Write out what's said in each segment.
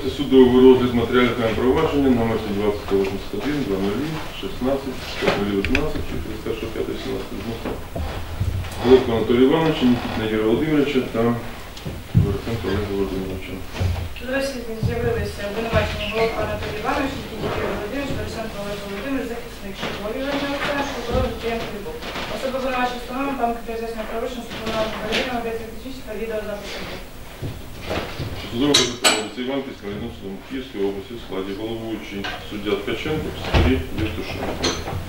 судовий розгляд матеріалів провадження номер 2081 00 16 019 31 5 17 Головко Анатолія Івановича, Нікітіна Юрія Володимировича та Борисенко Олега Володимировича. Дослідні з'явилися обвинувачені Головко Анатолій Іванович, Нікітіна Юрій Володимирович, Борисенко Олег Володимирович, захисник Шипові Олег, Шипові Дмитрієм Хлібов. Особа обвинувачення встановлена пам'ятка роз'яснення правовищення суспільного перевірення об'єктів технічних відеозаписів. Судове розгляд Іванківським районним судом Київської області в складі головуючий суддя Ткаченко, Сергій Євтушенко.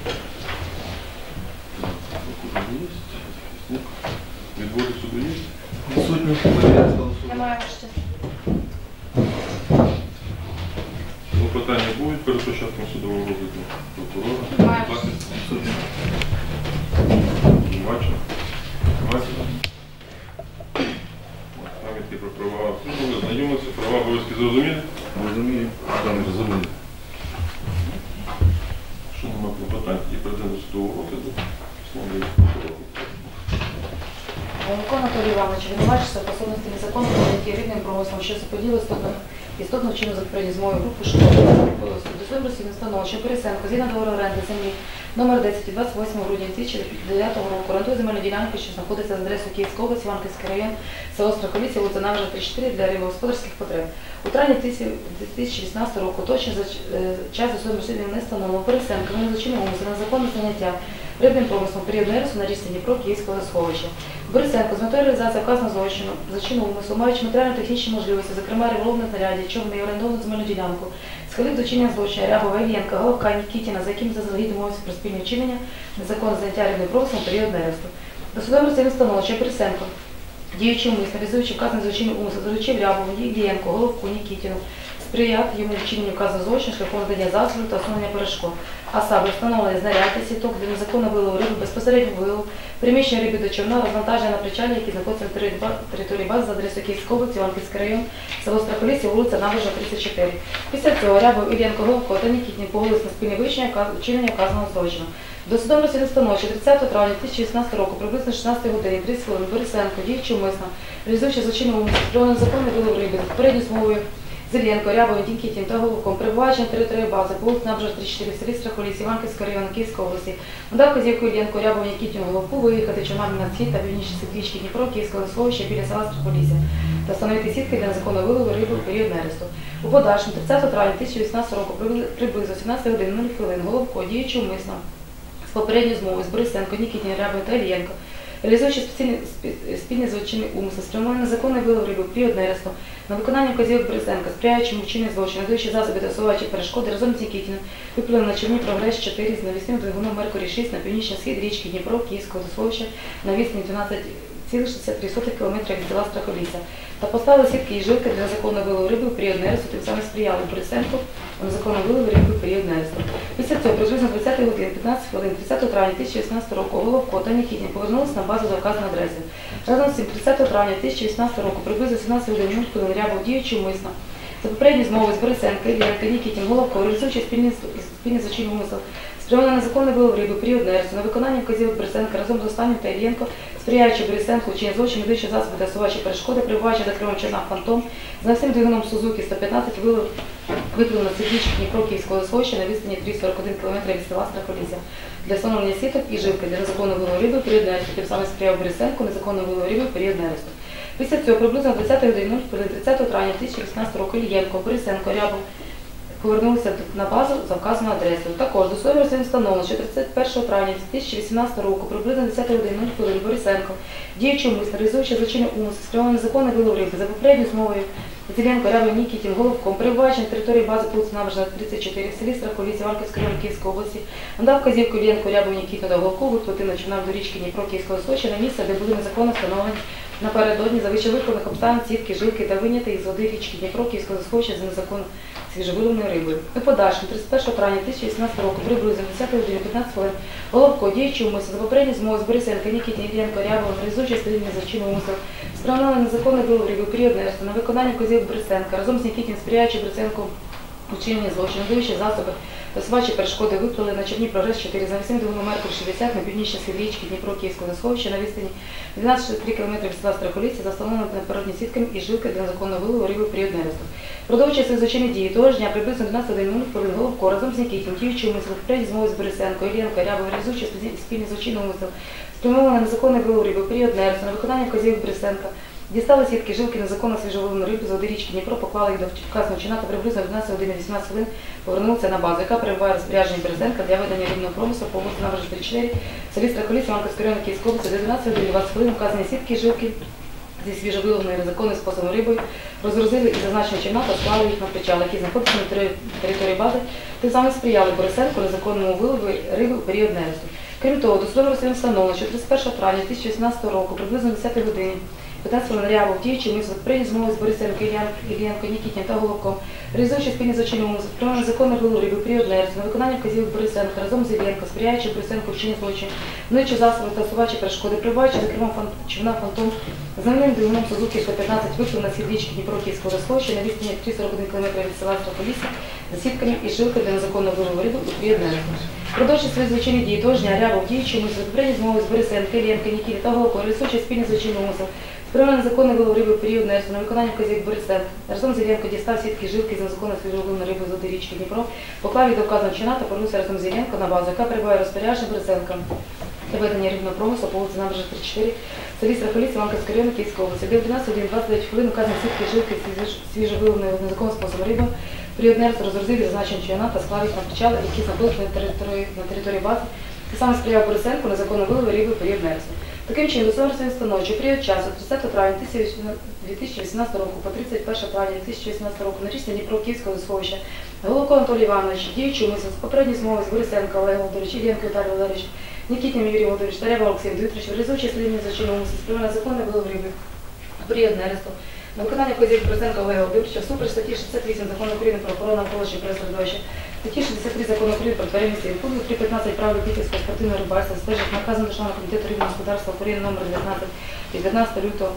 Відводи суду є? Відсутні. Немає ще. Клопотання будуть перед початком судового розгляду прокурора? Немає. Відсутні. Бачимо. Пам'ятки про права особи, знайомиться, права обов'язки зрозуміли? Розумію. Розуміли. Що нема клопотань і перейдемо до судового розгляду, словно є прокурор. Головко Анатолій Іванович винувачується в пособності незаконно прийняті рідним промислом, що заподіли істотно вчинено за попередньо з моєю групи школи. До своїм розслідуванням встановлено, що Борисенко згідно договору оренди землі номер 10 від 28 грудня 2009 року орендує земельну ділянку, що знаходиться за адресою Київської області, Іванківський район, село Страховіці, вулиця Навжа, 34 для рибогосподарських потреб. У травні 2018 року точно за час у своєму розслідуванні не встановлено Борисенко не злочинний умисел на законне заняття рибним промислом період нересту на річці Дніпро Київського сховища. Борисенко з метою реалізації вказаного злочину умислу, маючи матеріально-технічні можливості, зокрема риболовне знаряддя, човни і орендовану земельну ділянку, схилив до чинення злочину Рябова, Іллєнка, Головка, Нікітіна, за яким заздалегідь мовився про спільне вчинення незаконне заняття рибним промислом період нересту. До судового розслідування встановлено, що Борисенко, діючи умисно, реалізуючи вказаний злочинний умисел, доручив Рябову, Іллєнку, Головку, Нікітіну, сприяти йому вчиненню вказаного злочину шляхом надання засобів та усунення перешкод, а саме встановлення знаряддя, сіток для незаконно вилову риби, безпосередньо вилов, приміщення риби до човна, розвантаження на причалі, які знаходяться на території бази за адресою Київської області, Іванківський район, село Страховіці, вулиця Навжа, 34. Після цього Рябов, Іллєнко, Головко та Нікітін погодились на спільне вчинення вказаного злочину. До судового розслідування встановлено, що 30 травня 2018 року приблизно 16 годині 30 хвилин Борисенко, діючи умисно, реалізуючи злочинний умисел, спрямований на законний вилов риби, за попередньою змовою Зеленко, Рябовим, Нікітін та Головком, перебуваючи на території бази по вулиці Навжа, 34 в селі Страховіці, Іванківського району Київської області, надав вказівку Іллєнку, Рябову, Нікітіну, Головку виїхати човнами на схід та північний схід річки Дніпро, Київського сховища біля села Страховіці та встановити сітки для незаконного вилову риби у період нересту. У подальшому 30 травня 2018 року приблизно 17 годин 0 хвилин Головко, діючи умисно з попередньою змовою з Борисенко, Нікітін, Рябовим та Іллєнко, реалізуючи спільний злочинний умисел, спрямований на законний вилов риби у період нересту, на виконання вказівок Борисенка, сприяючи вчиненню злочину, надаючи засоби та усуваючи перешкоди, разом з Нікітіним виплили на човні Прогрес 4 з навісним двигуном Меркурій 6 на північний схід річки Дніпро Київського сховища на відстані 12,63 км від села Страховіця та поставили сітки і жилки для незаконного вилову риби у період нересту, тим самим сприяли Борисенку у незаконному вилову риби у період нересту. Після цього приблизно 20 годин 15 хвилин 30 травня 2018 року Головко та Нікітін повернулися на базу за вказаної адреси. Разом з цим 30 травня 2018 року приблизно 17 годин 0 хвилин Рябов, діючи умисно, за попередньою змовою з Борисенко, Іллєнко, Нікітін, Головко, реалізуючи спільний злочинний умисел, спрямований на законний вилов риби у період нересту, на виконання вказівок Борисенка разом з останнім та Іллєнко, сприяючи Борисенку вчиненню злочину, надаючи засоби та усуваючи перешкоди, перебуваючи за кермом човна «Фантом», з навісним двигуном Сузуки 115 виплив на схід Дніпро Київського сховища на відстані 341 км від села Страховіця для встановлення сіток і жилки для незаконного вилову риби у період нересту, тим самим сприяв Борисенку незаконного вилову риби у період нересту. Після цього приблизно 20 годин 30 травня 2018 року Іллєнко, Борисенко, Рябов повернулися на базу за вказаною адресою. Також до судового розслідування встановлено, що 31 травня 2018 року приблизно 10 годин 0 хвилин Борисенко, діючи умисно, реалізуючи злочинний умисел, спрямований на незаконний вилов риби за попередньою змовою Зеленко, Рябов, Нікітін, Головком, перебуваючи на території бази по вулиці Навжа, 34 в селі Страховіці, Іванківського району Київської області, надав вказівку Іллєнку, Рябову, Нікітіну та Головку виплити на човнах до річки Дніпро Київського сховища на місце, де були незаконно встановлені напередодні за вищевикладених обставин сітки, жилки та виняти із води річки Дніпро Київського сховища за незаконно свіжовиловною рибою. У подальшому 31 травня 2018 року приблизно 10 годин 15 хвилин Головко, діючи умисел, за попередньою змовою з Борисенко, Нікітін, Іллєнко, Рябовим, реалізуючи спільний злочинний умисел, спрямований на незаконний вилов риби у період нересту, на виконання вказівок Борисенка, разом з Нікітін, сприяючи Борисенку учинення злочину, даючи засоби та собачі перешкоди виплили на човні «Прогрес» 4 за навісним Меркур 60 на північній схід річки Дніпро Київського сховища на відстані 12,3 км від села Страхоліття, за встановленими напередні сітками і жилки для незаконного вилову риби в період нересту. Продовжуючи свої злочинні дії, того ж дня приблизно 12:00 хвилин Головко разом з Нікітіним, діючим умислом, попередньо змови з Борисенко, Іллєнко, Рябов, реалізуючи спільний злочинний умисел, спрямовано на незаконний вилов риби в період нересту, на виконання вказівок Борисенка, дістали сітки жилки незаконно свіжовилену рибу з води річки Дніпро, поклали їх до вказаного чина та приблизно 12:18 хвилин повернулися на базу, яка перебуває розпорядження Борисенка для ведення рибного промислу по вулиці Набережна 34, в селі Страхоліття, Іванківського району Київської області, до 12:20 хвилин вказані сітки жилки зі свіжовиленою незаконним способом рибою розгрузили і зазначені човна та склали їх на причал, які знаходяться на території бази, тим самим сприяли Борисенку незаконному вилову риби у період нересту. Крім того, досудовим розслідуванням встановлено, що 31 травня 2018 року, приблизно 10 годині, 15 хвилин Рябов, діючий умисел, прийняв змови з Борисенко, Іллєнко, Нікітіним та Головком, реалізуючи спільний злочинний умисел, прямо незаконний вилов риби в період нересту, на виконання вказівок Борисенка разом з Іллєнко, сприяючи Борисенку вчиненню злочину, мнуючи засоби та собачі перешкоди, прибуваючи за кермом човна «Фантом», з номерним двигуном Сузуки 115 виплив на схід річки Дніпро Київського сховища на відстані 341 км від села Страхоліття за сітками і жилками для незаконного вилову риби у період нересту. Продовжуючи свої злочинні дії, того ж дня Рябов, діючий умисел, попередньо змови з Борисенко, Іллєнко, Нікітіним та Головко, реалізуючи спільний злочинний умисел, спрямовано на незаконний вилов риби в період нересту, на виконання вказівок Борисенка, разом з Іллєнко дістав сітки жилки з незаконно свіжовиленої риби з води річки Дніпро, поклав їх до вказаного чина та повернувся разом з Іллєнко на базу, яка перебуває розпорядження Борисенка для ведення рибного промислу по вулиці Набережна 34, в селі Страхоліття, Іванківського району Київської області, де в 12:29 хвилин вказані сітки жилки свіжовиленої незаконним способом риби в період нересту розгрузили зазначені човна та склали їх на причали, які знаходяться на території бази, і саме сприяв Борисенку незаконно вилову риби в період нересту. Таким чином, до свого встановлено, що в період часу 30 травня 2018 року по 31 травня 2018 року на річці Дніпро Київського сховища Головко Анатолій Іванович, діючий умисел, з попередньої змови з Борисенко Олег Володимирович, Іллєнко Віталій Валерійович, Нікітіним Юрій Володимирович та Рябов Олексій Дмитрович, реалізуючи слідні злочинного умисел, спрямовано на законний вилов риби в період нересту, на виконання вказівок Борисенка Олега Володимировича всупереч статті 68 Закону України про охорону навколишнього середовища, статті 63 Закону України про тваринництво і пункту 3.15 прав любительського спортивного рибальства, стежить наказом Державного комітету рибного господарства України номер 19 від 15 лютого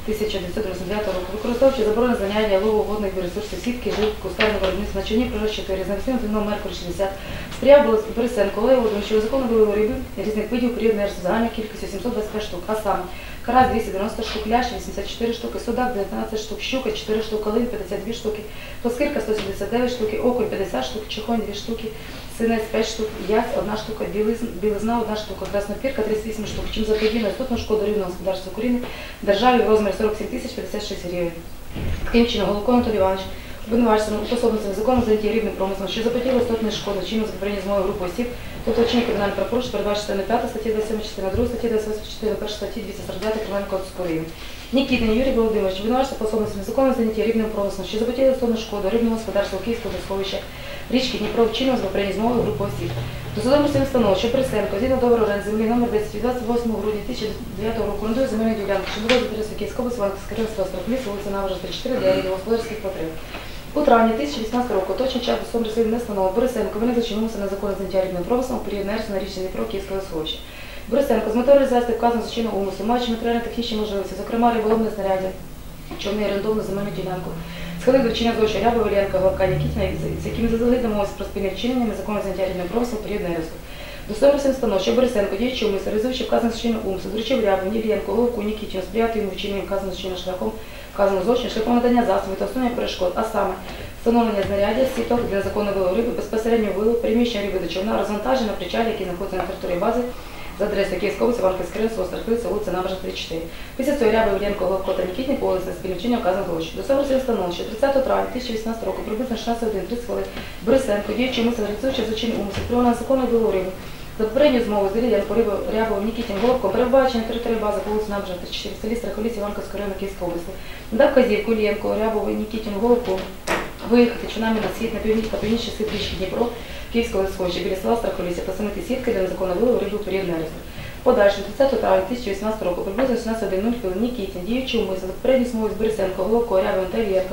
1999 року, використовуючи заборону заняття лову водних ресурсів, сітки, жилки, кустарного виробництва на човні «Прогрес» 4 з навісним двигуном Меркур 60, сприяв Борисенко Олег Володимирович закону вилову риби різних видів період нересту загальною кількістю 725 штук, а саме карась 290 штук, лящ 84 штуки, судак 19 штук, щука 4 штуки, лин 52 штуки, плоскирка 179 штуки, окунь 50 штук, чехонь 2 штуки, синець 5 штук, язь 1 штука, білизна 1 штука, краснопірка 38 штук, чим заподіяно істотну шкоду рибного господарства України державі в розмірі 47 056 гривень. Таким чином, Головко Анатолій Іванович обвинувачено у пособництві законом заняття рибним промислом, що заподіяло істотну шкоду чином з попередньої змови групи осіб, тобто вчинення кримінального правопорушення, передбачено частиною 5 статті 27, частиною 2 статті 28, частиною 1 статті 249 Кримінального кодексу України. Нікітін Юрій Володимирович обвинувачено пособництві законом заняття рибним промислом, що заподіяло істотну шкоду рибного господарства Київського сховища річки Дніпро вчинено з попередньої змови групи осіб. До судового розслідування встановлено, що Борисенко згідно договору оренди землі номер 10 від 28 грудня 2009 року орендує земельну ділянку, що було за адресою Київської області, Іванківського району Страхоліття, вулиця Набережна 34 для господарських потреб. У травні 2018 року точний час до судового розслідування не встановлено. Борисенко виник злочинного на законне заняття рибним промислом у період нересту на річці Дніпро Київського сховища. Борисенко з метою реалізації вказаного злочинного умислу, маючи матеріально-технічні можливості, зокрема риболовне знаряддя, човни орендовану земельну ділянку, схилив до вчинення злочину Рябова, Іллєнка, Головка, Нікітіна, з якими заздалегідь домовилися про спільне вчинення незаконного заняття рибним промислом у період нересту. До судового розслідування встановлено, що Борисенко, діючий умисел, реалізуючи вказаний злочинний умисел, доручив Рябову, Іллєнку, Головку, Нікітіну сприяти йому вчиненням вказаного злочинного шляхом вказаного злочину, шляхом надання засобів та усунення перешкод, а саме встановлення знаряддя, сіток для незаконного вилову риби, безпосередньо вилову, переміщення риби до човна, розвантаження на причалі, які знаходяться на території бази за адресою Київської області, Іванківського району, село Страхоліття, вулиця Набережна 34. Після цього Рябов, Іллєнко, Головко та Нікітін повелися на спільне вчинення вказаного злочину. До судового розслідування встановлено, що 30 травня 2018 року приблизно 16:30 хвилин Борисенко, діючий умисел, реалізуючи злочинний умисел, спрямований на незаконну вилову риби, за попередньою змовою з Іллєнко, Рябовим, Нікітін, Головком, перебуваючи на території бази по вулиці Набережна 34 в селі Страхоліття, Іванківського району Київської області, надав вказівку Іллєнко, Рябову, Нікітіну, Головку виїхати човнами на схід, на північний схід річки Дніпро Київського сховища біля села Страхоліття, посадити сітки для незаконного вилову риби у період нересту. Подальшим 30 травня 2018 року приблизно 17:00 хвилин Нікітін, діючий умисел, попередньої змови з Борисенко, Головко, Рябовим та Іллєнком,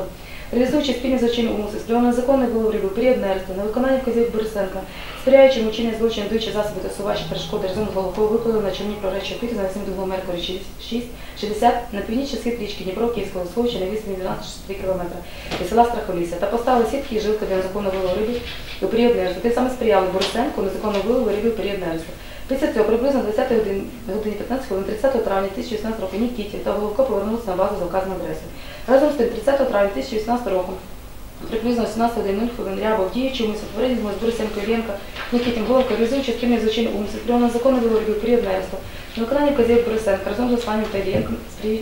реалізуючи спільні злочинні умисли, спрямовані на законне виловлювання період нересту, на виконання вказівок Борисенка, сприяючи вчиненню злочину, даючи засоби та сувачі перешкоди разом з головкою, випливли на човні проречі піти на 82 Меркурі 60 на північний схід річки Дніпро, Київського Сховища на відстані 12,6 км від села Страхолісся та поставили сітки і жилки для незаконного вилову риби у період нересту. Тим самим сприяли Борисенку незаконного вилову риби у період нересту. Після цього приблизно 20 годині 15 хвилин 30 травня 2018 року Нікітін та Головко повернулися на базу за вказаною адресою. Разом з тим 30 травня 2018 року приблизно 18 годин 0 хвилин Рябов, діючи умисел, попередньо з Борисенко Іллєнко, Нікітін, Головко, реалізуючи спільний злочинний умисел, спрямований на законний вилову риби у період нересту. На виконання вказівок Борисенка разом з Останнім та Іллєнком,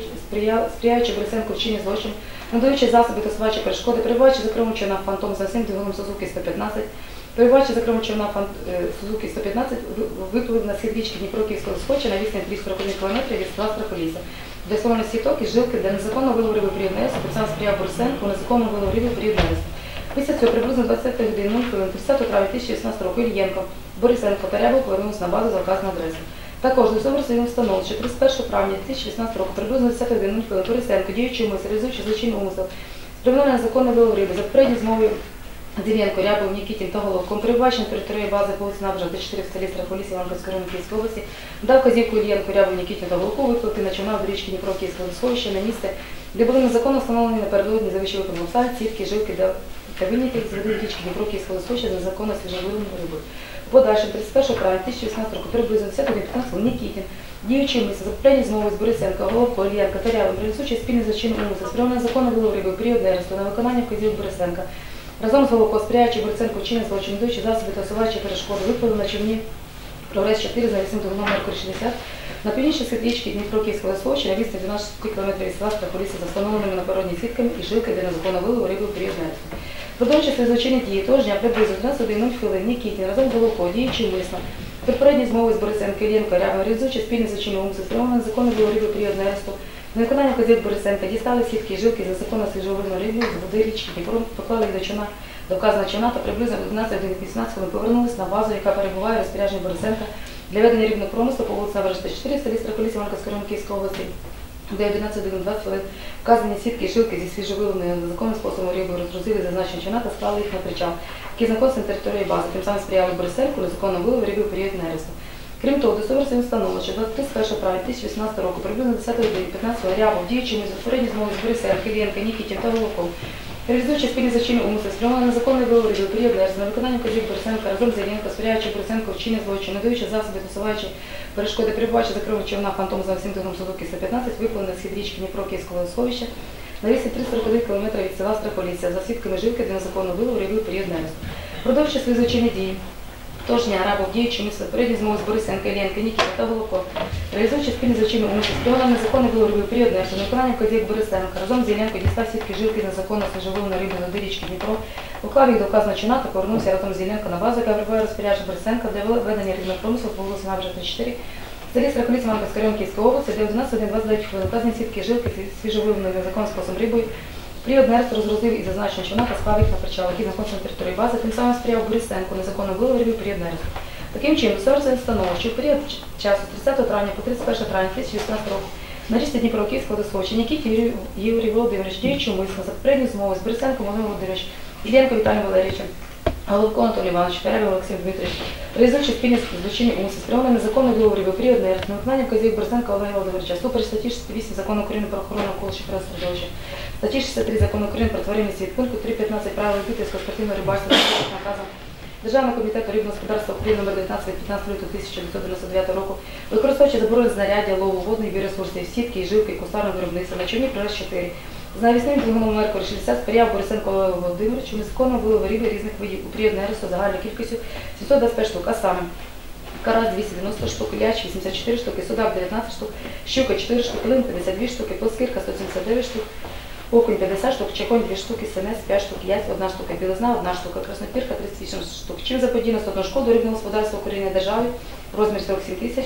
сприяючи Борисенку вчиненню злочину, надаючи засоби та сувачі перешкоди, перебуваючи за кермом човна «Фантом» за всім двигуном Сузуки 115, перебуваючи за кермом човна Сузуки 115, виплив на схід річки Дніпро Київського Сховища на відстані 341 км від села Страхолісся. Для встановлення сіток і жилки для незаконного вилову риби період нересту, сам сприяв Борисенку незаконного вилову риби період нересту. Після цього приблизно 20 годин 0 хвилин 30 травня 2016 року Іллєнко, Борисенко та Рябов повернулися на базу за вказану адресу. Також до цього розслідування встановлено, що 31 травня 2016 року приблизно 10 годин 0 хвилин Борисенко, діючи умисел, реалізуючи злочинний умисел, спрямований на законний вилов риби за попередньою змовою Див'янко, Рябов, Нікітін та Головком, перебуваючи на території бази вулиці Набережна 4 в селі Страхолісся Івано-Франківського району Київської області, дав вказівку Іллєнко, Рябов, Нікітін та Головку виплити на човна до річки Дніпро Київського Сховища на місце, де були незаконно встановлені напередодні за вище виконані обставин сітки, жилки та виняті з води річки Дніпро Київського Сховища за незаконно свіжовиленою рибою. Подальшим 31 травня 2018 року приблизно 10 годин 15 Нікітін, діючи умисел, за попередньою змовою з Борисенко, Головко, Іллєнко та Рябов, реалізуючи спільний злочинний умисел, спрямований на законний вилов риби у період нересту, на виконання вказівок Борисенка, разом з Головко, сприяючи Борисенку вчиненню злочину, даючи засоби та сувачі перешкоди, виплили на човні Прогрес 4 за 8 Меркурі 60 на північний схід річки Дніпро Київського Сховища на відстані 12 км від села Страхолісся за встановленими напередодні сітками і жилки для незаконного вилову риби у період нересту. Продовжуючи свої злочинні дії того ж дня приблизно 12 годин 0 хвилин Нікітін разом з Головко, діючи умисно, попередньої змови з Борисенко, Іллєнко, Рябов, реалізуючи спільний злочинний умисел, спрямований на законний вилов риби у період нересту, на виконання вказівок Борисенка дістали сітки і жилки за законно свіжовиленою рибою з води річки Дніпро, поклали їх до човна, до вказаного човна та приблизно 11 годин 18 хвилин повернулися на базу, яка перебуває в розпорядженні Борисенка для ведення рибного промислу по вулиці Набережна 4 в селі Страхолісся Івано-Франківського району Київської області, де 11 годин 20 хвилин вказані сітки і жилки зі свіжовиленою незаконним способом рибою розгрузили зазначені човна та склали їх на причал, який знаходиться на території бази, тим самим сприяли Борисенку незаконному вилову риби у період нересту. Крім того, до розслідування встановлено, що 31 травня 2018 року приблизно 10 годин 15 Рябов, діючими з попередньої змови з Борисенко, Іллєнко, Нікітін та Головком, реалізуючи спільні злочинні умисли, спрямований на законний вилов риби у період нересту, на виконання вказівок Борисенка разом з Іллєнко, сприяючи Борисенко вчиненню злочину, надаючи засоби, усуваючи перешкоди, перебуваючи за кермом човна «Фантом» за всім двигуном Сузуки 115, виплив на схід річки Дніпро Київського Сховища на відстані 341 км від села Страхолісся за сітками жилки для незаконного вилову риби у період нересту. Продовжуючи свої злочинні дії того ж дня Рябов, діючи умисли, попередньої змови з Борисенко, Іллєнко, Нікітін та Головко, реалізуючи спільні злочинні умисли, спрямований на незаконний вилов риби у період нересту, на виконання вказівок Борисенка разом з Іллєнко дістав сітки жилки з незаконно свіжовиленої риби з води річки Дніпро, поклав їх до вказаного човна та повернувся разом з Іллєнко на базу, яка перебуває в розпорядженні Борисенка для ведення рибного промислу по вулиці Набережна 4 в селі Страхолісся Івано-Франківського району Київської області, де 11 годин 29 хвилин вказані сітки і жилки зі свіжовиленою незаконним способом рибою період нересту розгрузив і зазначеного човна та склав їх на причал, який знаходиться на території бази, тим самим сприяв Борисенку незаконному вилову риби у період нересту. Таким чином, Сорсен встановив, що в період часу 30 травня по 31 травня 2018 року на річці Дніпро Київського Сховища Нікітін Юрій Володимирович, діючи умисно за попередньою змовою з Борисенком Володимиром Володимировичем, Іллєнко Віталієм Валерійовичем, Головко Анатолій Іванович, Рябов Олексій Дмитрович, реалізуючи спільні злочинні умисли, спрямований на законний вилов риби у період нересту, на виконання вказівок Борисенка Олега Володимировича, супереч статті 68 Закону України про охорону навколишнього середовища, статті 63 Закону України про тваринний світ, пункту 3.15 правил любительського спортивного рибальства наказом Державного комітету рибного господарства України номер 19 від 15 лютого 1999 року, використовуючи заборонені знаряддя лову водних біоресурсів, сітки і жилки, кустарного виробництва на човні Прогрес 4 з навісним двигуном Меркурі 60 сприяв Борисенко Олегу Володимировичу незаконному вилову риби різних видів у період нересту загальною кількістю 725 штук, а саме карась 290 штук, ляч 84 штуки, судак 19 штук, щука 4 штуки, лин 52 штуки, плоскирка 179 штук, окунь 50 штук, чеконь 2 штуки, синець 5 штук, яйць 1 штука, білизна 1 штука, краснопірка 38 штук. Чим заподіяно статну шкоду рибного господарства України державі в розмірі 47 тисяч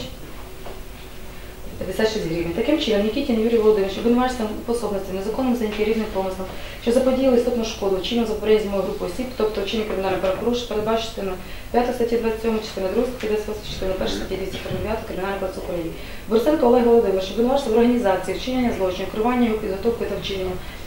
56 гривень. Таким чином, Нікітін Юрій Володимирович обвинувачується в пособництві незаконним заняттям рибним промислом, що заподіяли істотну шкоду, чином за попередньою групою осіб, тобто вчинення кримінального правопорушення, передбачено частиною 5 статті 27, частиною 2 статті 28, частиною 1 статті 249 Кримінального кодексу України. Борисенко Олег Володимирович обвинувачується в організації, вчинення злочинів, керування його підготовкою та вчиненням,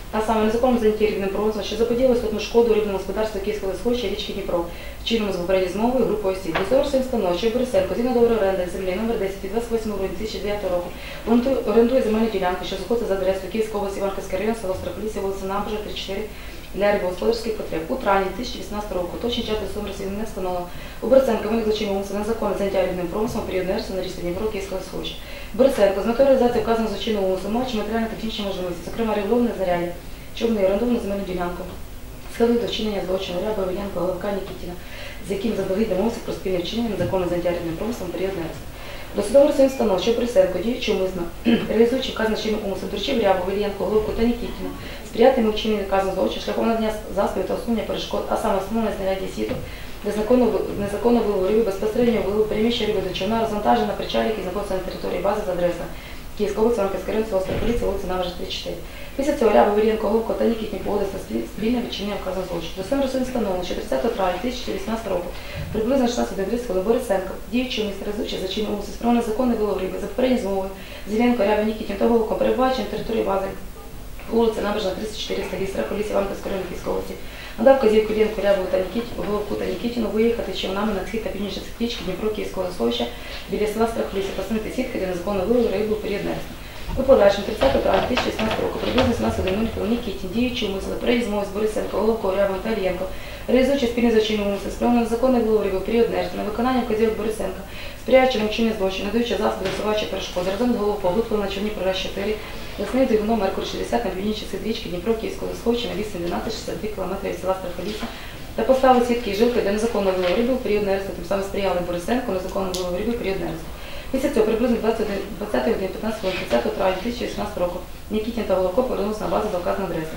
а саме незаконно заняття рибним промислом, що заподіяли істотну шкоду рибному господарству Київського сховища річки Дніпро, вчиненому з попередньою змовою групою осіб. До цього встановлено, що Борисенко, згідно договору оренди землі номер 10 від 28 грудня 2009 року, орендує земельну ділянку, що знаходиться за адресою Київської області, Іванківський район, село Страхолісся, вулиця Набережна, 34, для рибогосподарських потреб. У травні 2018 року точний час до розслідування не встановлено. У Борисенка виник злочинний умисел незаконне заняття рибним промислом період нересту на річці Дніпро Київського сховища. Борисенко з метою реалізації вказаного злочинного умислу маючи матеріально-технічні можливості, зокрема риболовне заряддя, човни орендовану земельну ділянку, схилив до вчинення злочину Ряба, Іллєнко, Головка, Нікітіна, з яким заздалегідь домовився про спільне вчинення незаконне заняття рибним промислом період нересту. Досудове розслідування встановлено, що Борисенко, діючи умисно, реалізуючи вказаний злочинний умисел, доручив Рябу, Іллєнко, Головку та Нікітіну сприятиме вчиненню вказаного злочину шляхом надання засобів та усунення перешкод, а саме встановлення знаряддя сіток, де незаконно вилову риби, безпосередньо вилову переміщення риби до човна, розвантаження на причалі, який знаходиться на території бази за адресою Київського області, Іванківський район, село Страхолісся, вулиця Набережна, 34. Після цього Рябов, Іллєнко, Головко та Нікітні погодилися спільне відчинення вказаного злочину. До цього розслідування встановлено, що 30 травня 2018 року приблизно 16:30 хвилин Борисенко, діючи місце реалізуючи злочинний умисел, спрямовано незаконний вилов риби за попередньою змовою з Іллєнко, Рябов, Нікітнім та Головком, перебуваючи на території бази вулиця Набережна, 34, селі Страхолісся, Іванківського району Київської області, надав вказівку Іллєнку, Рябову та Головку та Нікітіну виїхати човнами на схід та північний схід річки Дніпро Київського сховища біля села Страхолісся, постановити сітки, де незаконно вилову рибу в період нересту. У подальшому 30 травня 2016 року приблизно 17:00 Нікітін, діючи умисли, перед змови з Борисенко, Головко, Рябовим та Іллєнко, реалізуючи спільний злочинний умисел, спрямовано незаконний вилов риби в період нересту, на виконання вказівок Борисенка, сприяючи вчиненню злочину, надаючи засоби досувачі перешкоди, разом з Головко виплив на човні Прораз 4, ясний двигуном Меркурій 60 на північний схід річки Дніпро Київського сховища на відстані 12,62 км від села Страхолісся та поставили сітки і жилки для незаконного вилову риби в період нересту, тим самим сприяли Борисенку незаконному вилову риби в період нересту. Після цього приблизно 20 годин 15 хвилин 30 травня 2018 року Нікітін та Головко повернулися на базу за вказану адресу.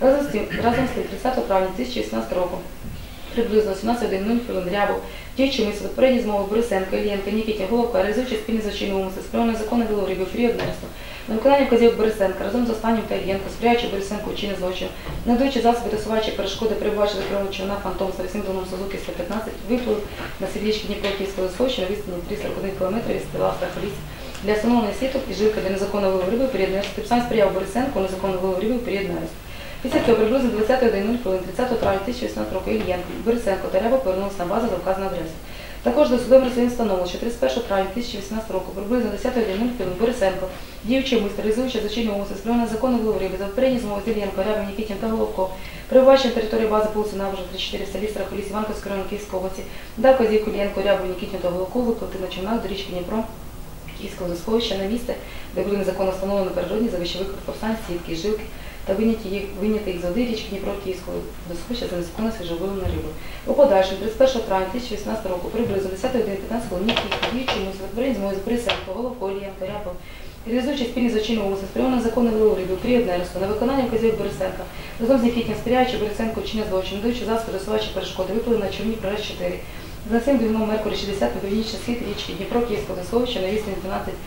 Разом з тим 30 травня 2018 року приблизно 17:00 Рябов, діючи умисел, попередні змови Борисенко, Іллєнко, Нікітін, Головко, реалізуючи спільний злочинний умисел, спрямовано незаконний вилов риби в період нересту. На виконання вказівок Борисенка разом з останнім та Іллєнко, сприяючи Борисенку вчиненню злочину, надаючи засоби досувачі перешкоди, перебуваючи за кермом човна «Фантом» з авіаційним двигуном Сузуки 115, виплив на схід Дніпро Київського сховища на відстані 341 км від села Страхолісся для встановлення сіток і жилка для незаконного вилову риби в період нересту. Тим самим сприяв Борисенку незаконного вилову риби в період нересту. Після цього приблизно 20:00 30 травня 2018 року Іллєнко, Борисенко та Рябов повернулися на базу за вказану адресу. Також до судового розслідування встановлено, що 31 травня 2018 року приблизно 10:00 Борисенко, діючи умисно, реалізуючи злочинний умисел, спрямовано незаконний вилов риби за попередні змови з Іллєнко, Рябов, Нікітін та Головко, перебуваючи на території бази вулиці Набережна, 34 в селі Страхолісся, Іванківського району Київської області, дав вказівку Іллєнко, Рябову, Нікітіну та Головку виплити на човнах до річки Дніпро Київського сховища на місце, де були незаконно встановлені природні завищі виклик повстань, сітки, жилки та виняти їх з води річки Дніпро Київського сховища за незаконно свіжовилену рибу. У подальшому 31 травня 2018 року приблизно 10:15 Нікітін, діючи умисел, попередні змови з Борисенко, Головко, Іллєнко, Рябов, реалізуючи спільний злочинний умисел, спрямовано незаконний вилов риби в період нересту, на виконання вказівок Борисенка, разом з Нікітнім, сприяючи Борисенку вчиненню злочину, надаючи засоби досувачі перешкоди, виплив на човні Прораз 4, з носим двигуном Меркурій 60 на північний схід річки Дніпро Київського сховища на відстані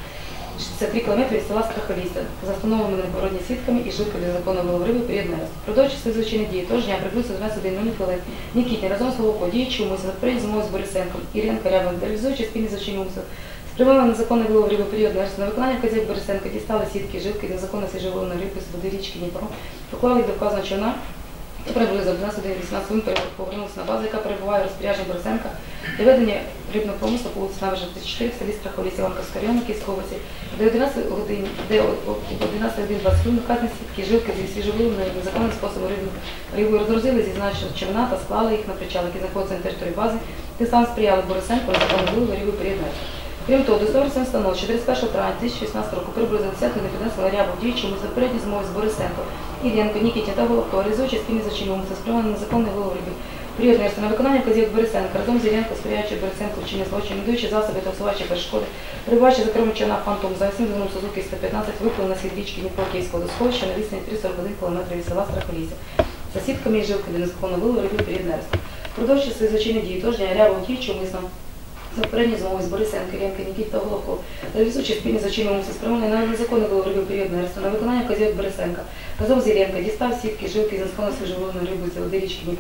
12,63 км від села Страхолісся, за встановленими непородні свідками і жилкою для законного вилову риби в період нересту. Продовжуючи свої злочинні дії, того ж дня приблизно 12:00 Нікітін разом з Головко, діючи умисел, перед змови з Борисенком, Іллєнко, Рябовим, реалізуючи спільний злочинний умисел, спрямовано незаконний вилов риби в період нересту, на виконання вказівок Борисенка дістали сітки, жилки для незаконно свіжовиленої риби з води річки Дніпро, поклали їх до вказаного човна, приблизно 11:18 хвилин повернулися на базу, яка перебуває в розпорядженні Борисенка для ведення рибного промислу по вулиці Набережна, 34 в селі Страхолісся, Іванківського району Київської області, де о 11:20 вказані сітки, жилки зі свіжовиленою незаконним способом рибу розгрузили зі значного човна та склали їх на причал, який знаходиться на території бази, тим самим сприяли Борисенку незаконному вилову риби в період нересту. Крім того, до судового встановлено, що 31 травня 2016 року приблизно 10:15 Рябов, діючи умисел, попередні змови з Борисенко, Іллєнко, Нікітін та Головко, реалізуючи спільний злочинний умисел, спрямований на незаконний вилов риби в період нересту, на виконання вказівок Борисенка, разом з Іллєнко, сприяючи Борисенку вчиненню злочину, надаючи засоби та усувачі перешкоди, перебуваючи за кермом човна «Фантом» за авіаційним двигуном Сузуки 115, виплив на схід річки Дніпро Київського сховища на відстані 341 км від села Страхолісся, за сітками і жилками для незаконного вилову риби в період нересту. Продовжуючи свої злочинні дії, того ж дня Рябов, діючи умисно, за попередні змови з Борисенко, Іллєнко, Нікітін та Головко, реалізуючи спільний злочинний умисел, спрямований на незаконний вилов риби в період нересту, на виконання вказівок Борисенка, разом з Іллєнко дістав сітки, жилки з незаконно свіжовиленою рибою з води річки Дніпро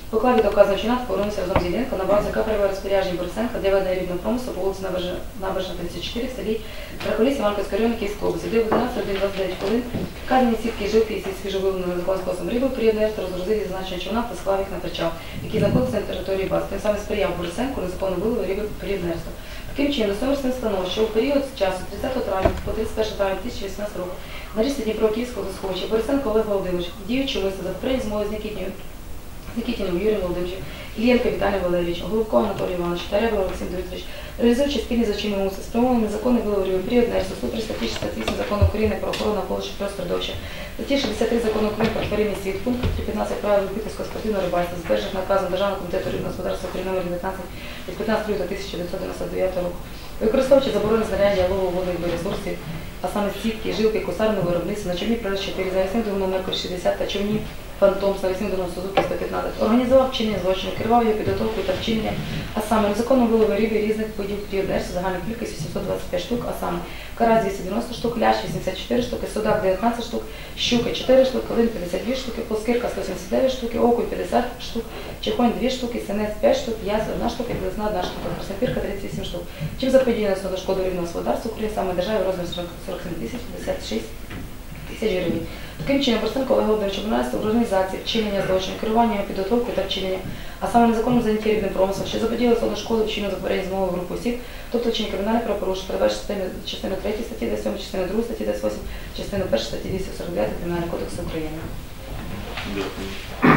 Поклав від оказаного чинат повернувся разом з Єленко на базу капельного розпорядження Борисенка для ведення рідного промислу по вулиці Набережна 34 в селі Рахоліс Іванківського району Київської області, де в 11:29 хвилин вказані сітки жилки і свіжовиленої незаконним способом риби при єднерстві розгрузили зазначення човна та склав їх на причал, який знаходиться на території бази. Тим самим сприяв Борисенку незаконно вилову риби при єднерстві. Таким чином, Житомирське встановлено, що у період з часу 30 травня по 31 травня 2018 року на річці Дніпро-Київського сховища Борисенко Олег Володимирович, діючи умисно за попередньою змовою з Нікітіним Юрієм Володимировичем, Іллєнко Віталієм Валерійовичем, Головко Анатолій Іванович та Рябов Олексій Дмитрович, реалізуючи спільні злочинні умисли, спрямовані незаконний вилов риби при єднерстві, статті 68 Закону України про охорону навколишнього середовища, статті 63 Закону України про тваринний світ, пункт 3.15 правил любительського спортивного рибальства, затверджених наказом Державного комітету рибного господарства України номер 19 від 15 лютого 1999 року. Використовуючи заборони знаряддя лову водних ресурсів, а саме сітки, жилки, косарного виробництва на човні прес 4 за реєстром номер 60 та човні Фантом за реєстром Сузуки 115, організував вчинення злочину, керував його підготовкою та вчиненням, а саме незаконно вилову риби різних видів пріоднерств загальною кількістю 725 штук, а саме карась 290 штук, лящ 84 штуки, судак 19 штук, щука 4 штуки, лин 52 штуки, плоскирка 179 штуки, окунь 50 штук, чехонь 2 штуки, синець 5 штук, ясь 1 штука, білизна 1 штука, краснопірка 38 штук. Чим заподіяно до шкоду рибного господарства України саме державі розмір 47 56 тисяч гривень. Таким чином, Борисенко Олег Володимирович обвинувачується в організації, вчинення злочину, керування, підготовкою та вчинення, а саме незаконному заняття рибним промислом, що заподіялося до шкоди вчинення за попередньою змовою групи осіб, тобто вчинення кримінальних правопорушень, передбачено частину 3 статті 27, частину 2 статті 28, частину 1 статті 249 Кримінального кодексу України. Дякую.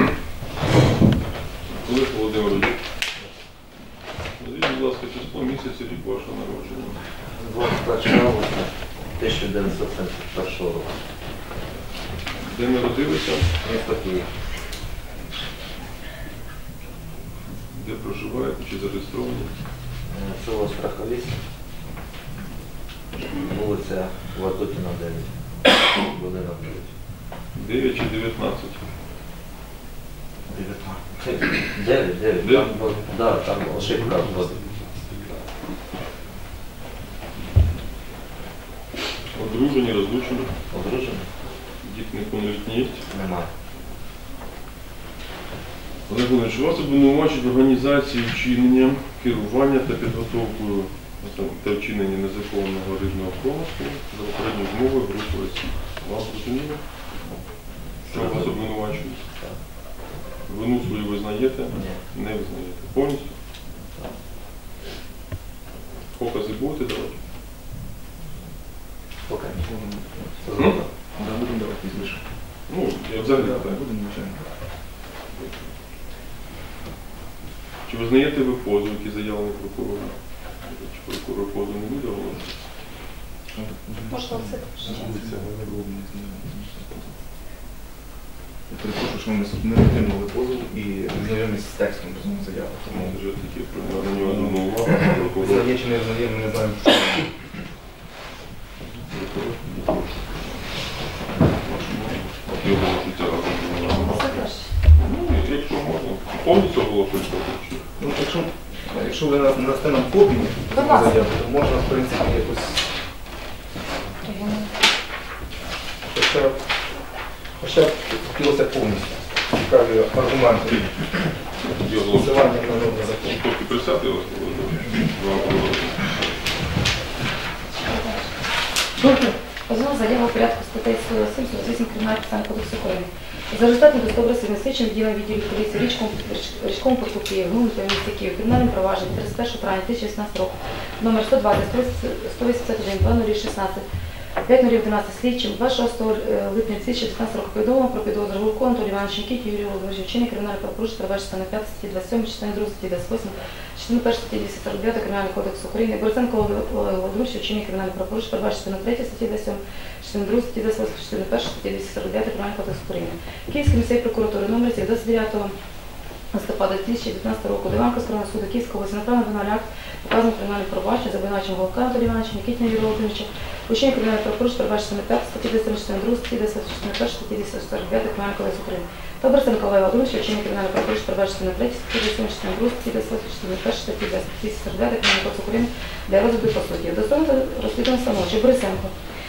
Олег Володимирович, назвіть, будь ласка, число, місяць і рік вашого народження. 21 августа 1971 року. Де народилися? Місто Київ. Де проживаєте чи зареєстровані? Село Страховість, вулиця Ватутіна, 9. Будинок 9. 9 чи 19? 9. Дев'ять? Там ошибка вводить. Одружені, розлучені? Одружений? Діти неповнолітні є? Немає. Олег Володимирович, вас обвинувачують в організації вчинення, керування та підготовкою та вчинення незаконного рибного промислу за попередньою змовою групи осіб. Вам зрозуміло? Що вас обвинувачують? Вину свою визнаєте? Ні. Не визнаєте. Повністю? Покази будете давати? Поки. Да, будемо давати пізніше. Ну, я взагалі Так, питаю. будемо, звичайно. Чи визнаєте ви позов, який заявлений прокурором? Чи прокурор позов не буде оголошувати? Можна це? Я перепрошую, що ми не отримали позов і не знайомі з текстом позовної заяви. Тому Вже такі на нього одну увагу. Прокурор. визнає чи не визнає, ми не знаємо, що. Його життя Все краще. Ну, якщо можна. Повністю оголошують позов. Ну, якщо ви надасте нам копію Будь ласка. заяви, то можна, в принципі, якось хоча б хотілося повністю цікаві аргументи Його посилання на норми закону. Поки присяти вас було. Позовна заява у порядку статей 47 48 Кримінального процесуального кодексу України. За результатом досудового слідчим відділом відділу поліції Річковому порту Київ, Гнумі місті Київ, кримінальним провадженням 31 травня 2016 року, номер 120, 181, 2016, 5.011 слідчим 26 липня 2016 року повідомлено про підозру Головку Анатолію Івановичу Нікіті Юрію Володимировичу вчинення кримінального правопорушення, передбачено на 5 статті 27, частини 2 статті 28, частини 1 статті 249 Кримінального кодексу України. Борисенко Олег Володимирович вчинення кримінального правопорушення, передбачено на 3 статті 27, частини 2 статті 28, частини 1 статті 249 Кримінального кодексу України. Київський міський прокуратури номер 29 листопада 2019 року до Іванківського районного суду Київської області направлено обвинувальний акт показаного кримінальних проваджень за обвинуваченням Головка Анатолія Івановича, Нікітіна Юрія Володимировича, вчинення кримінальних правопорушень, передбачено на 5 статті 242 статті 241 статті 249 Кримінального кодексу України. Та Борисенко Олега Володимировича вчинення кримінальних правопорушень, передбачено на 3 статті 242 статті 241 статті 249 Кримінального кодексу України для розгляду по суті. До сторони розслідування встановлено, що Борисенко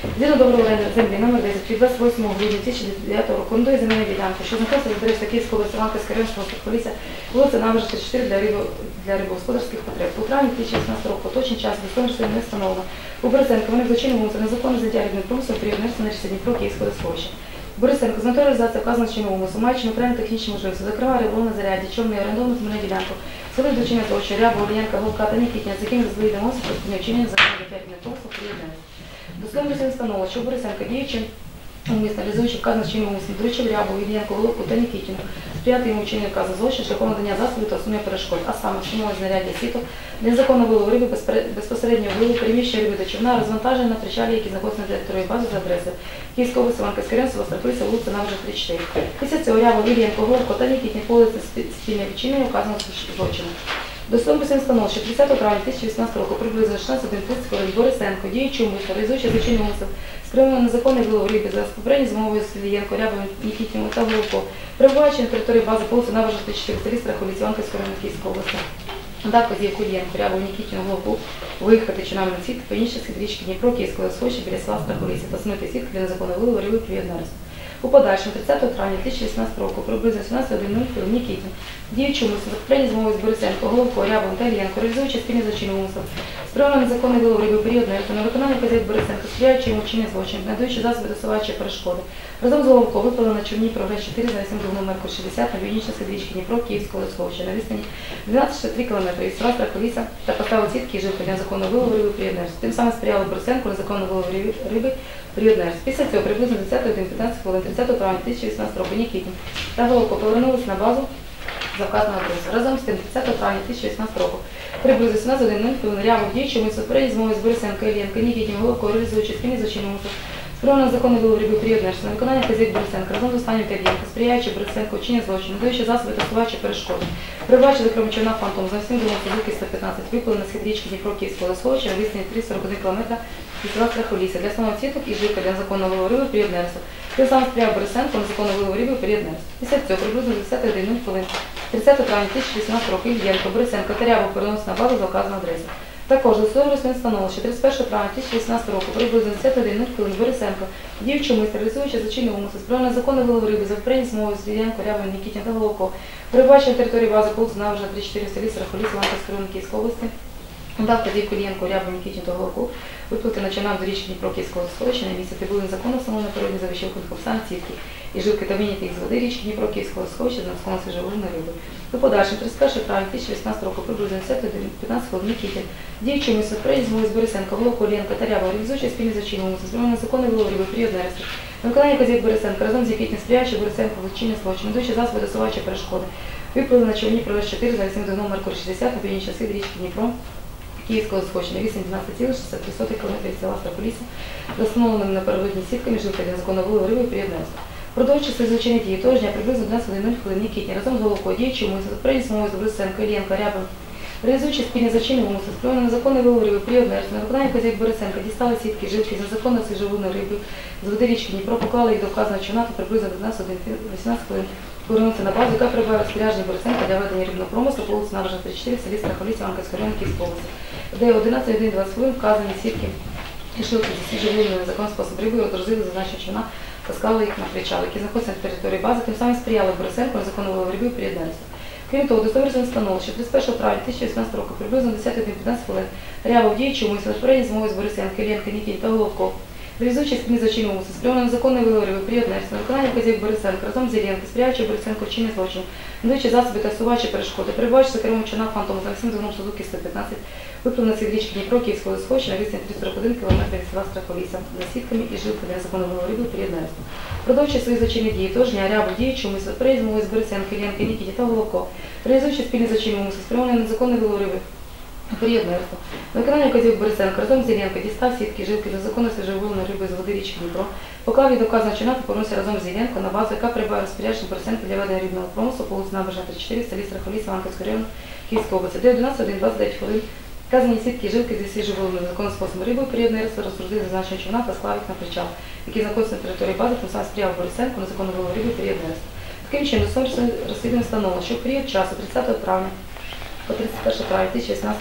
Згідно договору оренди землі номер 10 від 28 грудня 2009 року орендує земельну ділянку, що знаходиться в адресі Київського Лисованківського районного Поліція, вулиця Набережна 34 для рибогосподарських потреб. У травні 2016 року точний час до Сомерсу не встановлено. У Борисенко вони злочинним умислом незаконне заняття рибним промислом при віднесенні на Дніпро Київського сховища. Борисенко з метою реалізації вказаного чинного умислу, маючи матеріально-технічні можливості, закриває риболовне заряддя, човни, орендовану земельну ділянку, силою до чинення злочину, Рябу, Олієнка, Голка та Нікітня, з якими розповідно мовці про спільне вчинення закону заняття рибним промислом при віднесенні. Дословно встановлено, що Борисенко, діючи умисно, реалізуючи вказаний чинним умислом, доручив Рябу, Іллєнку, Головку та Нікітіну, сприяти йому вчиненню вказаного злочину шляхом надання засобів та усунення перешкод, а саме встановлення знаряддя сіток для незаконного вилову риби, безпосереднього вилову, переміщення риби до човна, розвантаження на причалі, які знаходяться на території бази за адресою Київського Лисованківського району, Страховиця, вулиця Набережна 34. Після цього Рябу, Іллєнко, Головку та Нікітні поводиться спільне вчинення вказаного злочину. До суду встановлено, що 30 травня 2018 року приблизно 16:30 Борисенко, діючи умисно, реалізуючи злочинний умисел, спрямований на незаконний вилов риби за попередньою змовою з Іллєнко, Рябовим, Нікітнім та Головко, перебуваючи на території бази вулиці Набережна 34 в селі Страховиці Іванківського району Київської області. Дав вказівку Іллєнку, Рябову, Нікітню, Головку виїхати чинами на сітки по іншій річки Дніпро Київського сховища біля села Страховиці та смити сітки для незаконного вилову риби при віднесенні. У подальшому 30 травня 2018 року приблизно 17:00 Нікітін, діючи умисел, за попередньою змовою з Борисенко, Головко, Рябовим та Іллєнко, реалізуючи спільний злочинний умисел, спрямований на незаконний вилов риби період нересту, на виконання вказівок Борисенко, сприяючи йому вчинення злочинів, надаючи засоби досуваючої перешкоди. Разом з Головко виплили на човні прогрес 4 за 8 номер 60 на північній річки Дніпро Київського сховища на відстані 12,3 км від села Страховиця та поставили сітки і жилки для незаконного вилову риби період нересту. Тим самим сприяли Борисенко незаконного вилову риби період нересту. Після цього приблизно 10:15 30 травня 2018 року Нікітін та Головко повернулися на базу за вказану адресу. Разом з тим 30 травня 2018 року приблизно 17:00 Рябов, діючи умисел, попередньої змови з Борисенко, Іллєнко, Нікітнім, Головко, реалізуючи спільний злочинний умисел, спрямований на законний вилов риби період нересту, на виконання вказівок Борисенка, разом з останнім та Іллєнко, сприяючи Борисенко вчинення злочину, надаючи засоби та усуваючи перешкоди. Прибачили крім човна «Фантом» за всім домом Сузуки 115, виплили на схід річки Дніпро Київського сховища на відстані 341 км від села Страховиця для основного сіток і жилка для незаконного вилову риби період нересту. Тим самим сприяв Борисенко незаконного вилову риби період нересту. Після цього приблизно 10:00 30 травня 2018 року Іллєнко, Борисенко та Рябов переносять на базу за вказану адресу. Також до суду встановлено, що 31 травня 2018 року приблизно 10:00 Борисенко, діючи умисно, реалізуючи злочинний умисел, спрямований на законний вилов риби за попередньою змовою з Іллєнко, Рябовим, Нікітнім та Головко, перебуваючи на території бази вулиці Набережна 34 в селі Страховиці Іванківського району Київської області, дав вказівку Іллєнку, Рябовим, Нікітню та Головку виплати на човнам до річки Дніпро Київського сховища на місці, де були незаконно встановлені природні завищі виходу санкційки і жилки та виняти їх з води річки Дніпро Київського сховища з незаконно свіжовижної риби. У подальшому 31 травня 2018 року приблизно 10:15 Нікітін, діючи умисно, попередньої змови з Борисенко, Головко, Іллєнко та Рябова, реалізуючи спільний злочинний умисел, спрямований на законний вилов риби період нересту, на виконання вказівок Борисенка, разом з Нікітнім, сприяючи Борисенко вчинення злочину, надаючи засоби досуваючи перешкоди, виплили на човні прогрес 4 за 8 номер 60 на північній схід річки Дніпро Київського сховища на відстані 12,63 км від села Страховиця, за встановленими напередодні сітками жилки для незаконного вилову риби період нересту. Продовжуючи свої злочинні дії того ж дня приблизно 12:00 Нікітні разом з Головко, діючи умисно, за попередньою змовою з Борисенко, Іллєнко, Рябовим, реалізуючи спільні злочинний умисел, спрямований на законний вилов риби період нересту, на виконання вказівок Борисенка, дістали сітки, жилки з незаконно свіжовидної риби з води річки Дніпро, поклали їх до вказаного човна та приблизно 18 хвилин повернувся на базу, яка перебуває в розпорядженні Борисенка для ведення рибного промислу по вулиці Набережна 34 в селі Страховиці Іванківського району Київської області, де 11:20 вказані сітки і жилки зі свіжовидною незаконним способом риби одрузили зазначені човна та склали їх на причал, які знаходяться на території бази, тим самим сприяли Борисенку незаконного вилову риби період нересту. Крім того, достовірно встановлено, що 31 травня 2018 року приблизно 10:15 Рябов, діючи умисно, попередньої змови з Борисенко, Іллєнко, Нікітнім та Головко, реалізуючи спільний злочинний умисел, спрямований на законний вилов риби період нересту, на виконання вказівок Борисенка, разом з Іллєнко, сприяючи Борисенку вчинення злочину, надаючи засоби та усуваючи перешкоди, перебуваючи за кермом човна «Фантом» за всім двигуном Сузуки 115, виплив на схід річки Дніпро Київського сховища на відстані 341 км від села Страховиця за сітками і жилками для незаконного вилову риби період нересту. Продовжуючи свої злочинні дії того ж дня Рябов, діючи умисно, попередньою змовою з Борисенко, Іллєнко, Нікітнім та Головко, реалізуючи спільний злочинний умисел, спрямований на незаконний вилов риби період нересту, на виконання вказівок Борисенко, разом з Іллєнко, дістав сітки, жилки з незаконно свіжовидної риби з води річки Дніпро, поклав їх до вказаного човна та повернувся разом з Іллєнко на базу, яка перебуває розпорядженням Борисенка для ведення рибного промислу по вулиці Набережна 34 в селі Страховиці Іванківського району Київської області, де 11:29 вказані сітки і жилки зі свіжовидною незаконним способом риби період нересту розгрузили зазначені човна та склав їх на причал, який знаходиться на території бази, тим самим сприяв Борисенку незаконного вилову риби період нересту. Таким чином, до розслідування встановлено, що в період часу 30 травня по 31 травня 2018 року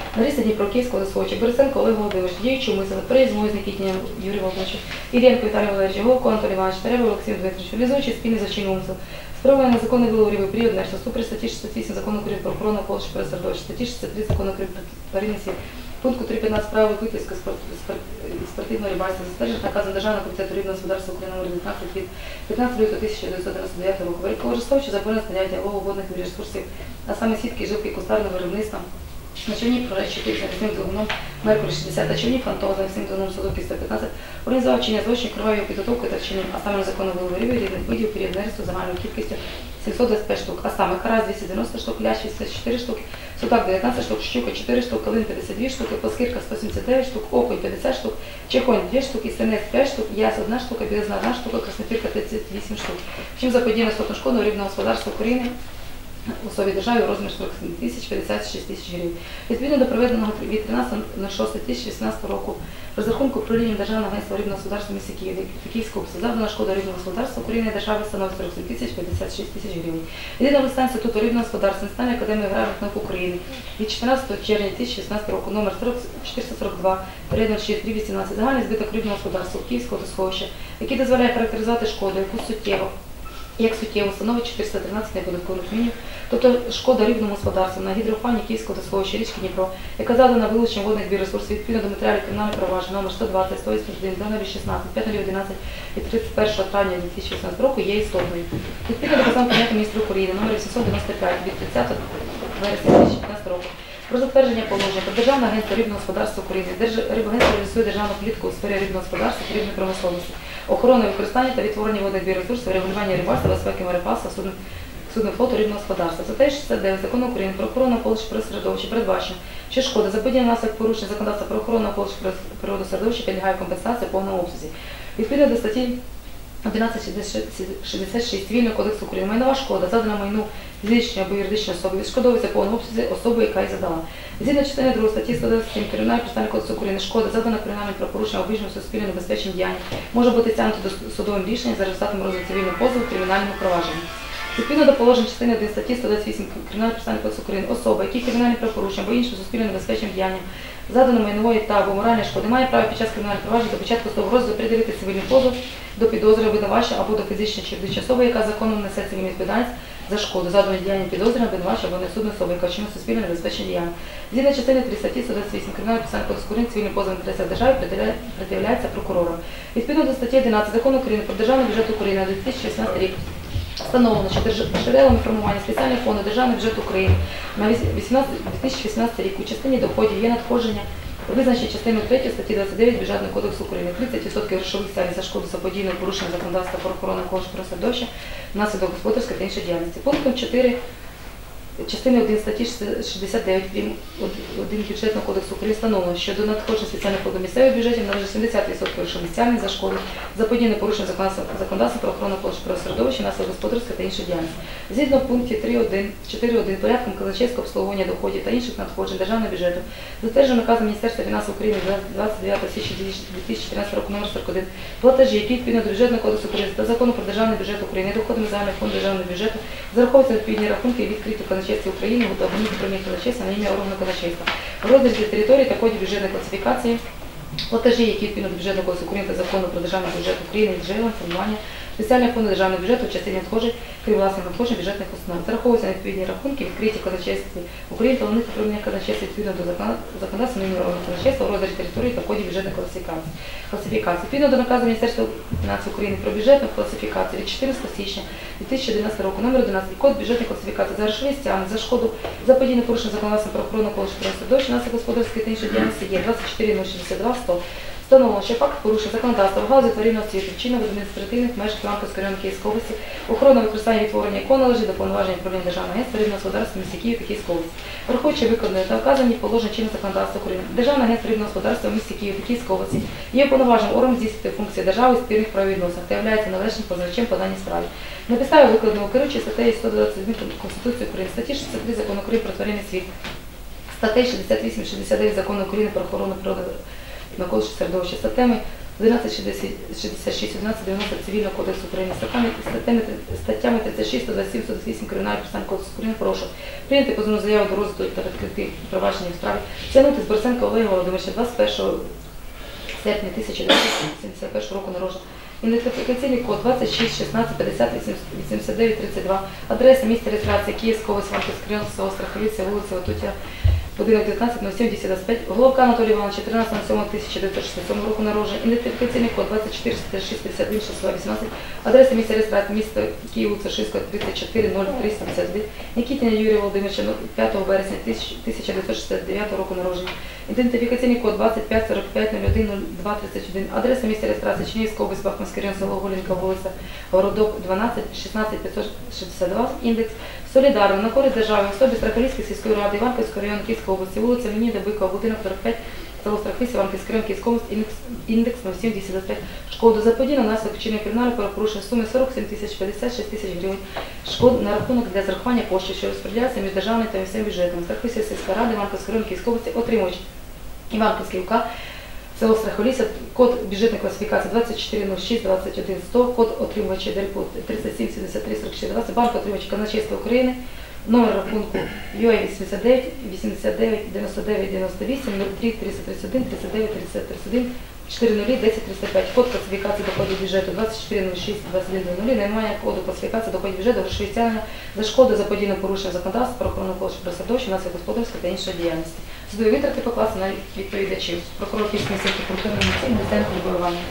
на річці Дніпро, Київського Лисовича, Борисенко Олег Володимирович, діючий умисел, переїзд з Нікітінням Юрій Володимирович, Іллєнко Віталій Валерійович, Головко Анатолій Іванович, Теребов Олексій Дмитрович, реалізуючи спільний злочинний умисел, спробує незаконний виловлювий період нерча, ступри статті 68 Закону України про охорону навколишнього середовища, статті 63 Закону України про тваринний світ, пункту 3.15 правил виписки спортивного рибальства, затверджених наказом Державного комітету рибного господарства України номер 19 від 15 лютого 1999 року, використовуючи заборонене поняття лову водних ресурсів, а саме сітки, жилки, кустарного виробництва, на човні проречити з навісним двигуном Меркурі 60 та човні фантова з навісним двигуном Садовки 115, організував вчинення злочинів кривавою підготовкою та вчиненням, а саме незаконно виловлювів різних видів період нересту загальною кількістю 725 штук, а саме карась 290 штук, лящ 84 штуки, судак 19 штук, щука 4 штук, калин 52 штуки, плоскирка 179 штук, окунь 50 штук, чехонь 2 штуки, свинець 5 штук, ясь 1 штука, білизна 1 штука, краснопірка 38 штук. Чим заподіяно статну шкоду рибного господарства України особі держави у розмірі 40 тисяч 56 тисяч гривень. Відповідно до проведеного від 13.06.2018 року розрахунку управлінням Державного агентства рибного господарства міста Києва Київської області завдана шкода рибного господарства України держави становить 47 тисяч 56 тисяч гривень. Єдиного листа Інституту рибного господарства Національної академії аграрних наук України від 14 червня 2016 року номер 442 3.06.3.18 загальний збиток рибного господарства Київського водосховища, який дозволяє характеризувати шкоду, яку суттєво становить 413 неподаткових мінів, тобто шкода рибному господарству на гідрофані Київського водосховища річки Дніпро, яка задана вилученням водних біоресурсів відповідно до матеріалів кримінального провадження номер 120, 181, 2016, 5.11 від 31 травня 2016 року є істотною. Відповідно до Постанови Кабінету міністрів України номер 895 від 30 вересня 2015 року про затвердження положення про Державне агентство рибного господарства України. Держрибагентство реалізує державну політику у сфері рибного господарства та рибної промисловості, охорони, використання та відтворення водних біоресурсів, регулювання рибальства, безпеки мореплавства, судного флоту рибного господарства. Статтею 69 Закону України про охорону навколишнього середовища передбачено, що шкода, заподіяна внаслідок порушення законодавства про охорону навколишнього природного середовища підлягає компенсації в повному обсязі. Відповідно до статті 1166 Цивільного кодексу України майнова шкода, задана майну фізичної або юридичної особи, відшкодовується в повному обсязі особи, яка її задала. Згідно частини 2 статті 127 Кримінального процесуального кодексу України, шкода, задана кримінальним правопорушенням або іншим суспільно небезпечним діянням, може бути стягнута до судовим рішенням за результатом розгляду цивільного позову в кримінальному провадженні. Відповідно до положень частини 1 статті 128 Кримінального процесуального кодексу України, особа, які кримінальним правопорушенням або іншим суспільно небезпечним діянням задано майнової та або моральної шкоди, має право під час кримінального провадження до початку судового розгляду приділити цивільний позов до підозри обвинувачення або до фізичної чи юридичної особи, яка законом несе цивільну відповідальність за шкоду, задану діяння підозри обвинувачення або несудної особи, яка вчинила суспільно небезпечне діяння. Згідно частини 3 статті 128 Кримінального процесуального кодексу України, цивільний позов в інтересах держави пред'являється прокурором. Відповідно до статті 11 Закону України про Державний бюджет України на 2016 рік встановлено, що джерелами формування спеціального фонду Державного бюджету України на 2018 рік у частині доходів є надходження, визначені частиною 3 статті 29 Бюджетного кодексу України 30% грошових стягнень за шкоду заподіяну порушення законодавства про охорону навколишнього середовища внаслідок господарської та іншої діяльності. Пунктом 4 частини 1 статті 69 1 Бюджетного кодексу України встановлено, що до надходження спеціального фонду місцевих бюджетів належить 70% грошових стягнень за шкоду заподіяну порушення законодавства про охорону навколишнього середовища внаслідок господарської та іншої діяльності. Згідно в пункті 4.1 порядком казначейського обслуговування доходів та інших надходжень державного бюджету, затверджено наказом Міністерства фінансів України 29 січня 2014 року номер 41, платежі, які відповідно до Бюджетного кодексу України та Закону про Державний бюджет України, доходами загального фонду державного бюджету, зараховуються відповідні рахунки відкриті в казначействі України, готові управління казначейства на ім'я органу казначейства. В розрізі території та коді бюджетної класифікації платежі, які відповідно до Бюджетного кодексу України та Закону про Державний бюджет України, джерелом формування спеціального фонду державного бюджету в частині надходжень, крім власних надходжень бюджетних установ. Зараховуються на відповідні рахунки, відкриті в казначействі України та головних управління казначейства відповідно до законодавства на ім'я органу казначейства у розрізі території та коді бюджетної класифікації. Відповідно до наказу Міністерства фінансів України про бюджетну класифікацію від 14 січня 2011 року номер 11 код бюджетної класифікації за грошові стягнення за шкоду заподіяну порушення законодавства про охорону навколишнього середовища внаслідок господарської та іншої діяльності є 24.062.100. Встановлено, що факт порушення законодавства в галузі тваринного світу вчинено в адміністративних межах Івано-Франківського району Київської області, охорона використання відтворення якого належить до повноважень управління Державного агентства рибного господарства в місті Київ та Київської області. Враховуючи викладені та вказані положення чинного законодавства України, Державне агентство рибного господарства в місті Київ та Київської області є уповноваженим органом здійснити функції держави у спірних правовідносинах та являється належним позивачем по даній справі. На підставі викладеного керуючи статтею 121 Конституції України, статті 63 Закону України про тваринний світ, статтею 68-69 Закону України про охорону природи навколишнього середовища, статтями 1166, 1190 Цивільного кодексу України, статтями 36, 127, 128 Кримінального процесуального кодексу України прошу прийняти позовну заяву до розгляду та відкрити провадження в справі Тягнути з Борисенка Олега Володимировича 21 серпня 1971 року народження. Ідентифікаційний код 26 16 50 89 32. Адреса місця реєстрації Київського Іванківського району, село Страховиця, вулиця Ватутя, будинок 19, 07, 1025. Головка Анатолій Іванович, 13.07.1967 року народження. Ідентифікаційний код 24 66 51 618. Адреса місця реєстрації місто Київ, вулиця Шишського, 34 0351. Нікітіна Юрія Володимировича, 5 вересня 1969 року народження. Ідентифікаційний код 25 45 01 02 31. Адреса місця реєстрації Чернігівська область, Бахманський район, село Голінка, вулиця Городок, 12 16 562. Індекс солідарно на користь держави особи Страховицької сільської ради Іванківського району Київської області, вулиця Леоніда Бикова, будинок 45, село Страховиця, Іванківський район Київської області, індекс 07 Шкоду заподіяно наслідок вчинення кримінального правопорушення суми 47 тисяч 56 тисяч гривень. Шкод на рахунок для зарахування коштів, що розподіляються між державним та місцевим бюджетом. Страховицька сільська рада Іванківського району Київської області, отримувач Іванківський УК, село Страховиця, код бюджетної класифікації 2406 21 100, код отримувача ДРПУ 37 73 44 20, банк отримувач Казначейства України, номер рахунку UA 89 89 99 98 03 331 39 30 31 40 10 305, код класифікації доходів бюджету 2406 2100, немає коду класифікації доходів бюджету, грошові стягнення за шкоду заподіяне порушення законодавства про охорону про середовище, наслідок господарської та іншої діяльності. Судові витрати покласти на відповідачів. Прокурор Київської міської прокуратури Мустенко Любовання.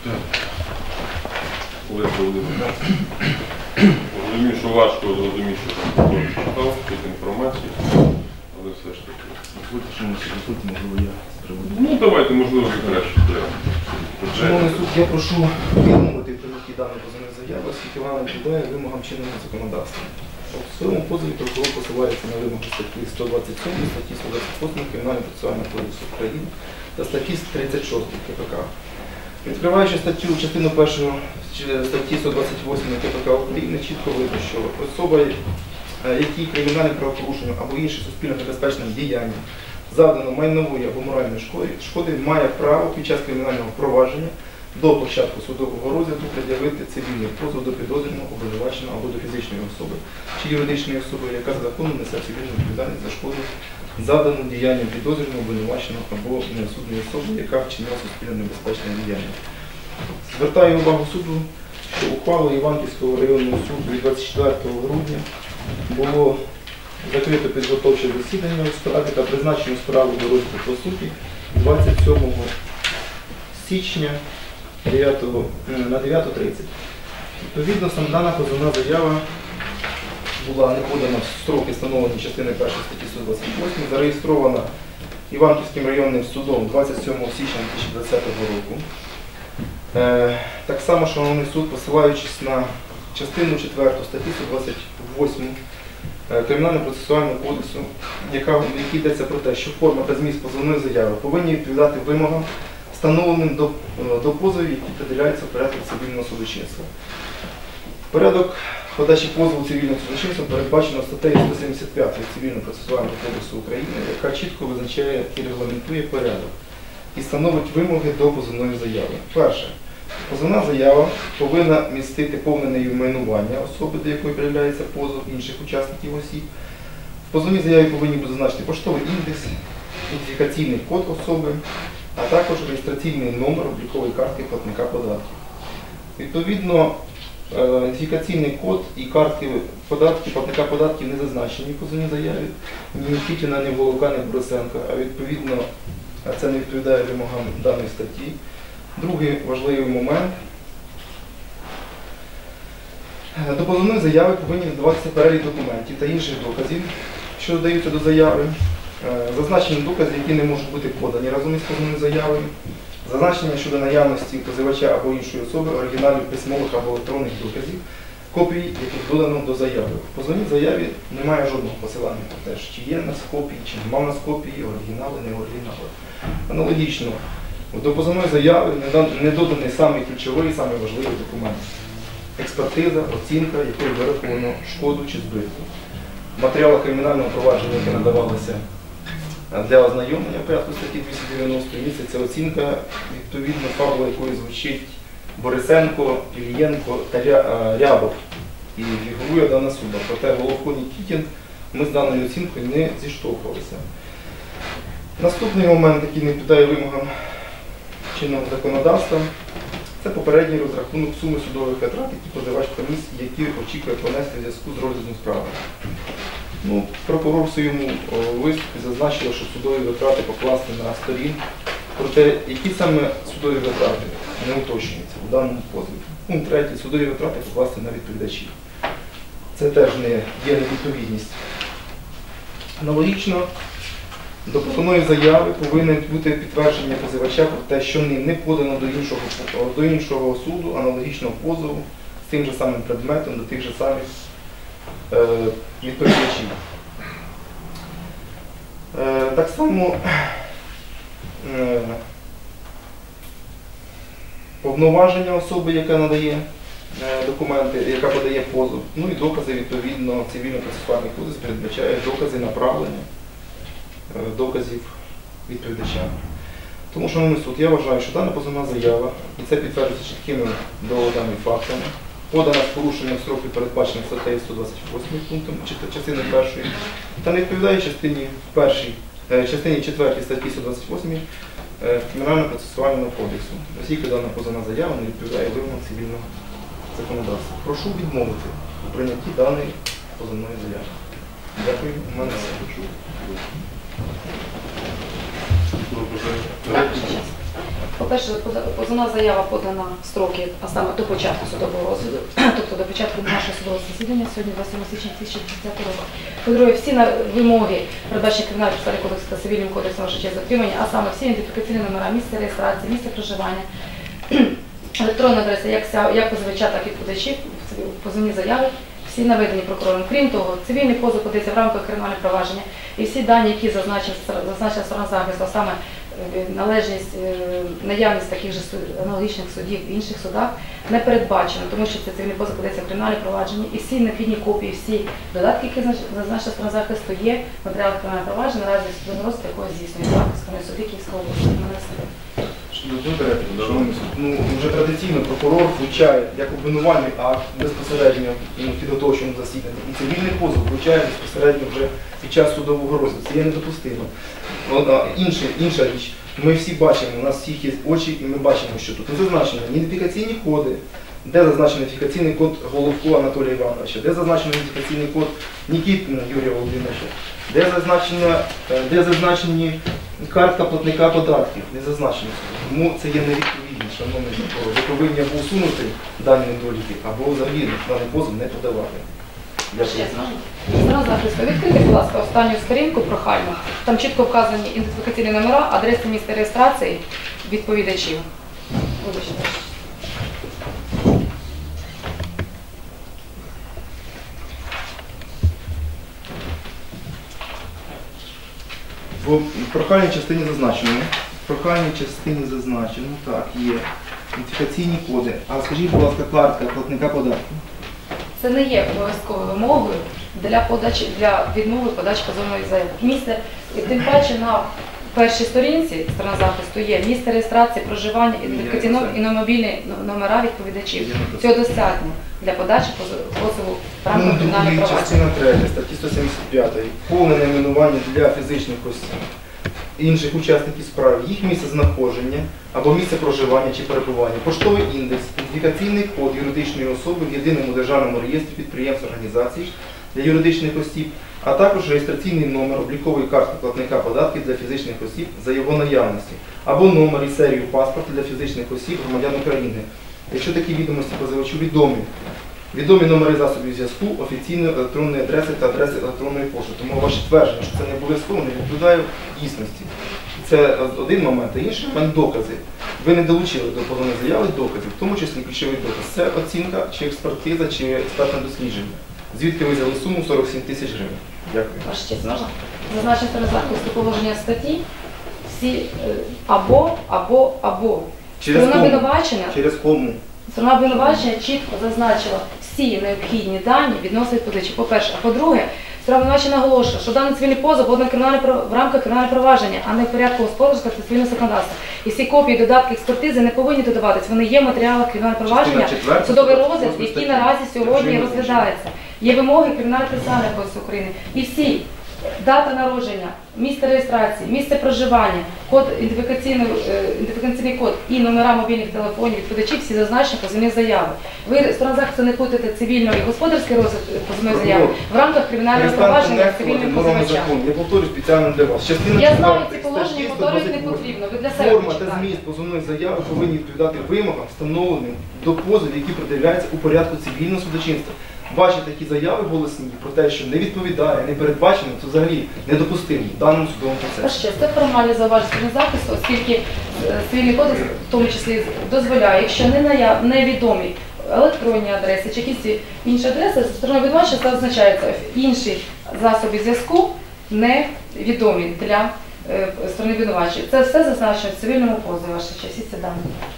Олег Володимирович, розумію, що важко зрозуміти, що там прокурор читав, тут інформації, але все ж таки. Дозвольте, що ми ще тут, можливо, я з приводу. Ну, давайте, можливо, ви краще Шановний суд, я прошу відмовити в прийнятті даної позовної заяви, оскільки вона не відповідає вимогам чинного законодавства. В своєму позові прокурор посилається на вимоги статті 127, статті 128 Кримінального процесуального кодексу України та статті 36 КПК. Відкриваючи статтю частину 1 статті 128 КПК України, чітко видно, що особа, якій кримінальним правопорушенням або іншим суспільно небезпечним діянням завдано майнової або моральної шкоди, має право під час кримінального провадження до початку судового розгляду пред'явити цивільний позов до підозрюваного, обвинуваченого або до фізичної особи чи юридичної особи, яка за законом несе цивільну відповідальність за шкоду, завдану діянням підозрюваного, обвинуваченого або несудної особи, яка вчинила суспільно небезпечне діяння. Звертаю увагу суду, що ухвалою Іванківського районного суду від 24 грудня було закрито підготовче засідання у справі та призначено справу до розгляду по суті 27 січня на 9:30. Відповідно, дана позовна заява була не подана в строки, встановлені частиною 1 статті 128, зареєстрована Іванківським районним судом 27 січня 2020 року. Так само, шановний суд, посилаючись на частину 4 статті 128 Кримінального процесуального кодексу, в якій йдеться про те, що форма та зміст позовної заяви повинні відповідати вимогам, встановленим до позовів, які приділяються в порядку цивільного судочинства. Порядок подачі позову цивільним судочинством передбачено статтею 175 Цивільного процесуального кодексу України, яка чітко визначає і регламентує порядок і становить вимоги до позовної заяви. Перше. Позовна заява повинна містити повне найменування особи, до якої приявляється позов інших учасників осіб. В позовній заяві повинні бути зазначені поштовий індекс, ідентифікаційний код особи, а також реєстраційний номер облікової картки платника податків. Відповідно, ідентифікаційний код і картки платника податків не зазначені в позовній заяві, ні Нікітіна, ні Головка, ні Борисенка, а відповідно це не відповідає вимогам даної статті. Другий важливий момент. До позовної заяви повинні додаватися перелік документів та інших доказів, що додаються до заяви, зазначені докази, які не можуть бути подані разом із позовною заявою, зазначення щодо наявності позивача або іншої особи, оригіналів письмових або електронних доказів, копії, яких додано до заяви. В позовній заяві немає жодного посилання про те, чи є в нас копії, чи немає в нас копії, оригінали, не оригінали. Аналогічно, до позовної заяви не доданий самий ключовий, самий важливий документ. Експертиза, оцінка, якою вираховано шкоду чи збитку. В матеріалах кримінального провадження, яке надавалося для ознайомлення в порядку статті 290 місяця оцінка, відповідно, фабула якої звучить Борисенко, Ілієнко та Рябов. І фігурує дана сума. Проте Головко Нікітін ми з даною оцінкою не зіштовхувалися. Наступний момент, який не піддає вимогам чинного законодавства, це попередній розрахунок суми судових витрат, які позивач комісії, які очікує понести в зв'язку з розглядом справи. Прокурор в своєму виступі зазначив, що судові витрати покласти на сторін, проте які саме судові витрати не уточнюються в даному позові. Пункт 3. Судові витрати покласти на відповідачів. Це теж не є невідповідність. Аналогічно до позовної заяви повинне бути підтвердження позивача про те, що ним не подано до іншого суду аналогічного позову з тим же самим предметом, до тих же самих відповідачів. Так само повноваження особи, яка надає документи, яка подає позов, і докази, відповідно, цивільно-процесуальний кодекс передбачає докази направлення доказів відповідача. Тому, шановний суд, я вважаю, що дана позовна заява, і це підтверджується чіткими доводами і фактами, подана з порушенням строків, передбачених статтею 128 пунктом частини 1, та не відповідає частині 4 статті 128 Кримінально-процесуального кодексу, оскільки дана позовна заява не відповідає вимогам цивільного законодавства. Прошу відмовити у прийнятті даної позовної заяви. Дякую. У мене все. По-перше, позовна заява подана в строки, а саме до початку судового розгляду, тобто до початку нашого судового засідання, сьогодні 27 січня 2010 року. По-друге, всі вимоги, передбачені Кримінальним процесуальним кодексом та Цивільним кодексом ваша честь затримання, а саме всі ідентифікаційні номера, місце реєстрації, місце проживання, електронна адреса як позивача, так і подачів в позовній заяві, всі наведені прокурором. Крім того, цивільний позов подається в рамках кримінального провадження, і всі дані, які зазначена сторона захисту, а саме належність, наявність таких же аналогічних судів в інших судах не передбачено, тому що це цивільний позов подається в кримінальне провадження, і всі необхідні копії, всі додатки, які зазначена сторона захисту, є в матеріалах кримінального провадження, наразі судовий розгляд якого здійснює захисної суді Київської області. Вже традиційно прокурор вручає як обвинувальний акт безпосередньо в підготовчому засіданні. І цивільний позов вручає безпосередньо вже під час судового розгляду. Це є недопустимо. Інша річ. Ми всі бачимо, у нас всіх є очі, і ми бачимо, що тут не зазначені ідентифікаційні коди, де зазначений ідентифікаційний код Головко Анатолія Івановича, де зазначений ідентифікаційний код Нікітіна Юрія Володимировича, де зазначені картка платника податків, не зазначені. Тому це є невідповідність, шановний прокурор. Ви повинні або усунути дані недоліки, або взагалі даний позов не подавати. Дякую. Сторона захисту, відкрийте, будь ласка, останню сторінку прохально. Там чітко вказані ідентифікаційні номера, адреси місця реєстрації відповідачів. Вибачте. В прохальній частині зазначено, так, є ідентифікаційні коди. А скажіть, будь ласка, картка платника податків. Це не є обов'язковою вимогою для відмови подачі позовної заяви. Місце, і тим паче на першій сторінці сторона захисту є місце реєстрації, проживання, ідентифікаційні і мобільні номера відповідачів. Цього достатньо для подачі позову в рамках кримінального провадження. Частина 3 статті 175. Повне найменування для фізичних осіб, інших учасників справи, їх місце знаходження або місце проживання чи перебування, поштовий індекс, ідентифікаційний код юридичної особи в єдиному державному реєстрі підприємств організацій для юридичних осіб, а також реєстраційний номер облікової картки платника податків для фізичних осіб за його наявності, або номер і серію паспорту для фізичних осіб громадян України. Якщо такі відомості позивачу відомі номери засобів зв'язку, офіційної електронної адреси та адреси електронної пошти. Тому ваше твердження, що це не обов'язково, не відповідає дійсності. Це один момент, а інший момент – докази. Ви не долучили до позовної заяви доказів, в тому числі ключовий доказ. Це оцінка, чи експертиза, чи експертне дослідження. Звідки ви взяли суму 47 тисяч гривень. Дякую. Ваша честь, можна? Зазначення сторона захисту положення статті всі або. Через кому? Сторона обвинувачення чітко зазначила всі необхідні дані відносно відповідачів. По-перше, а по-друге, Справа обвинувачення наголошує, що даний цивільний позов був в рамках кримінального провадження, а не в порядку господарського та цивільного законодавства. І всі копії, додатки, експертизи не повинні додаватись, вони є в матеріалах кримінального провадження, судовий розгляд, який наразі сьогодні розглядається. Є вимоги Кримінально-процесуального кодексу України. І всі, дата народження, місце реєстрації, місце проживання, код, ідентифікаційний код і номера мобільних телефонів відповідачів всі зазначені в позовній заяві. Ви сторона захисту не плутаєте цивільного і господарський розгляд позовної заяви в рамках кримінального провадження з цивільним позивачем. Я повторю спеціально для вас. Частина Я знаю, ці 4 положення статті повторювати не 128. потрібно, ви для себе Форма та почитайте. зміст позовної заяви повинні відповідати вимогам, встановленим до позовів, які пред'являються у порядку цивільного судочинства. Ваші такі заяви голосні про те, що не відповідає, не передбачено, це взагалі недопустимо в даному судовому процесі. Ще це формальне зауваження сторін захисту, оскільки цивільний кодекс в тому числі дозволяє, якщо невідомі електронні адреси чи якісь інші адреси, зі сторони обвинувачення це означається інші засоби зв'язку невідомі для сторони обвинувачення. Це все зазначено в цивільному позові, ваша честь, всі ці дані.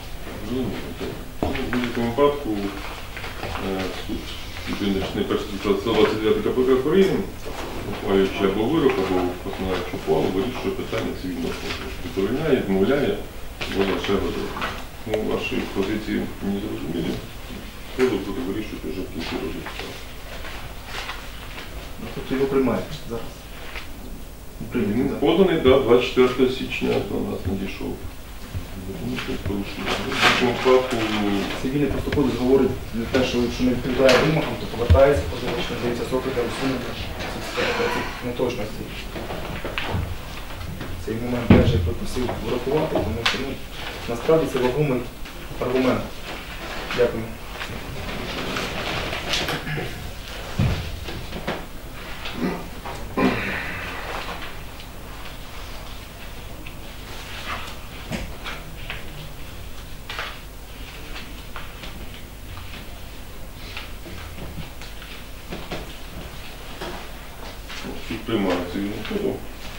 В будь-якому випадку суд відповідний перший 129 КПК України, ухвалюючи або вирок, або постановляючи ухвалу, вирішує питання цивільного позову. Відповідає, відмовляє, може ще розробити. Ну, ваші позиції мені зрозумілі. Суд буде вирішувати вже в кінці розгляду. Тобто його приймають зараз. Він поданий, да, 24 січня до нас надійшов. В цьому випадку Цивільний просто кодекс говорить те, що якщо не відповідає вимогам, то повертається, позивач надається сроки для усунення цих неточностей. Цей момент теж я попросив врахувати, тому що насправді це вагомий аргумент. Дякую. суд приймає цивільну позов.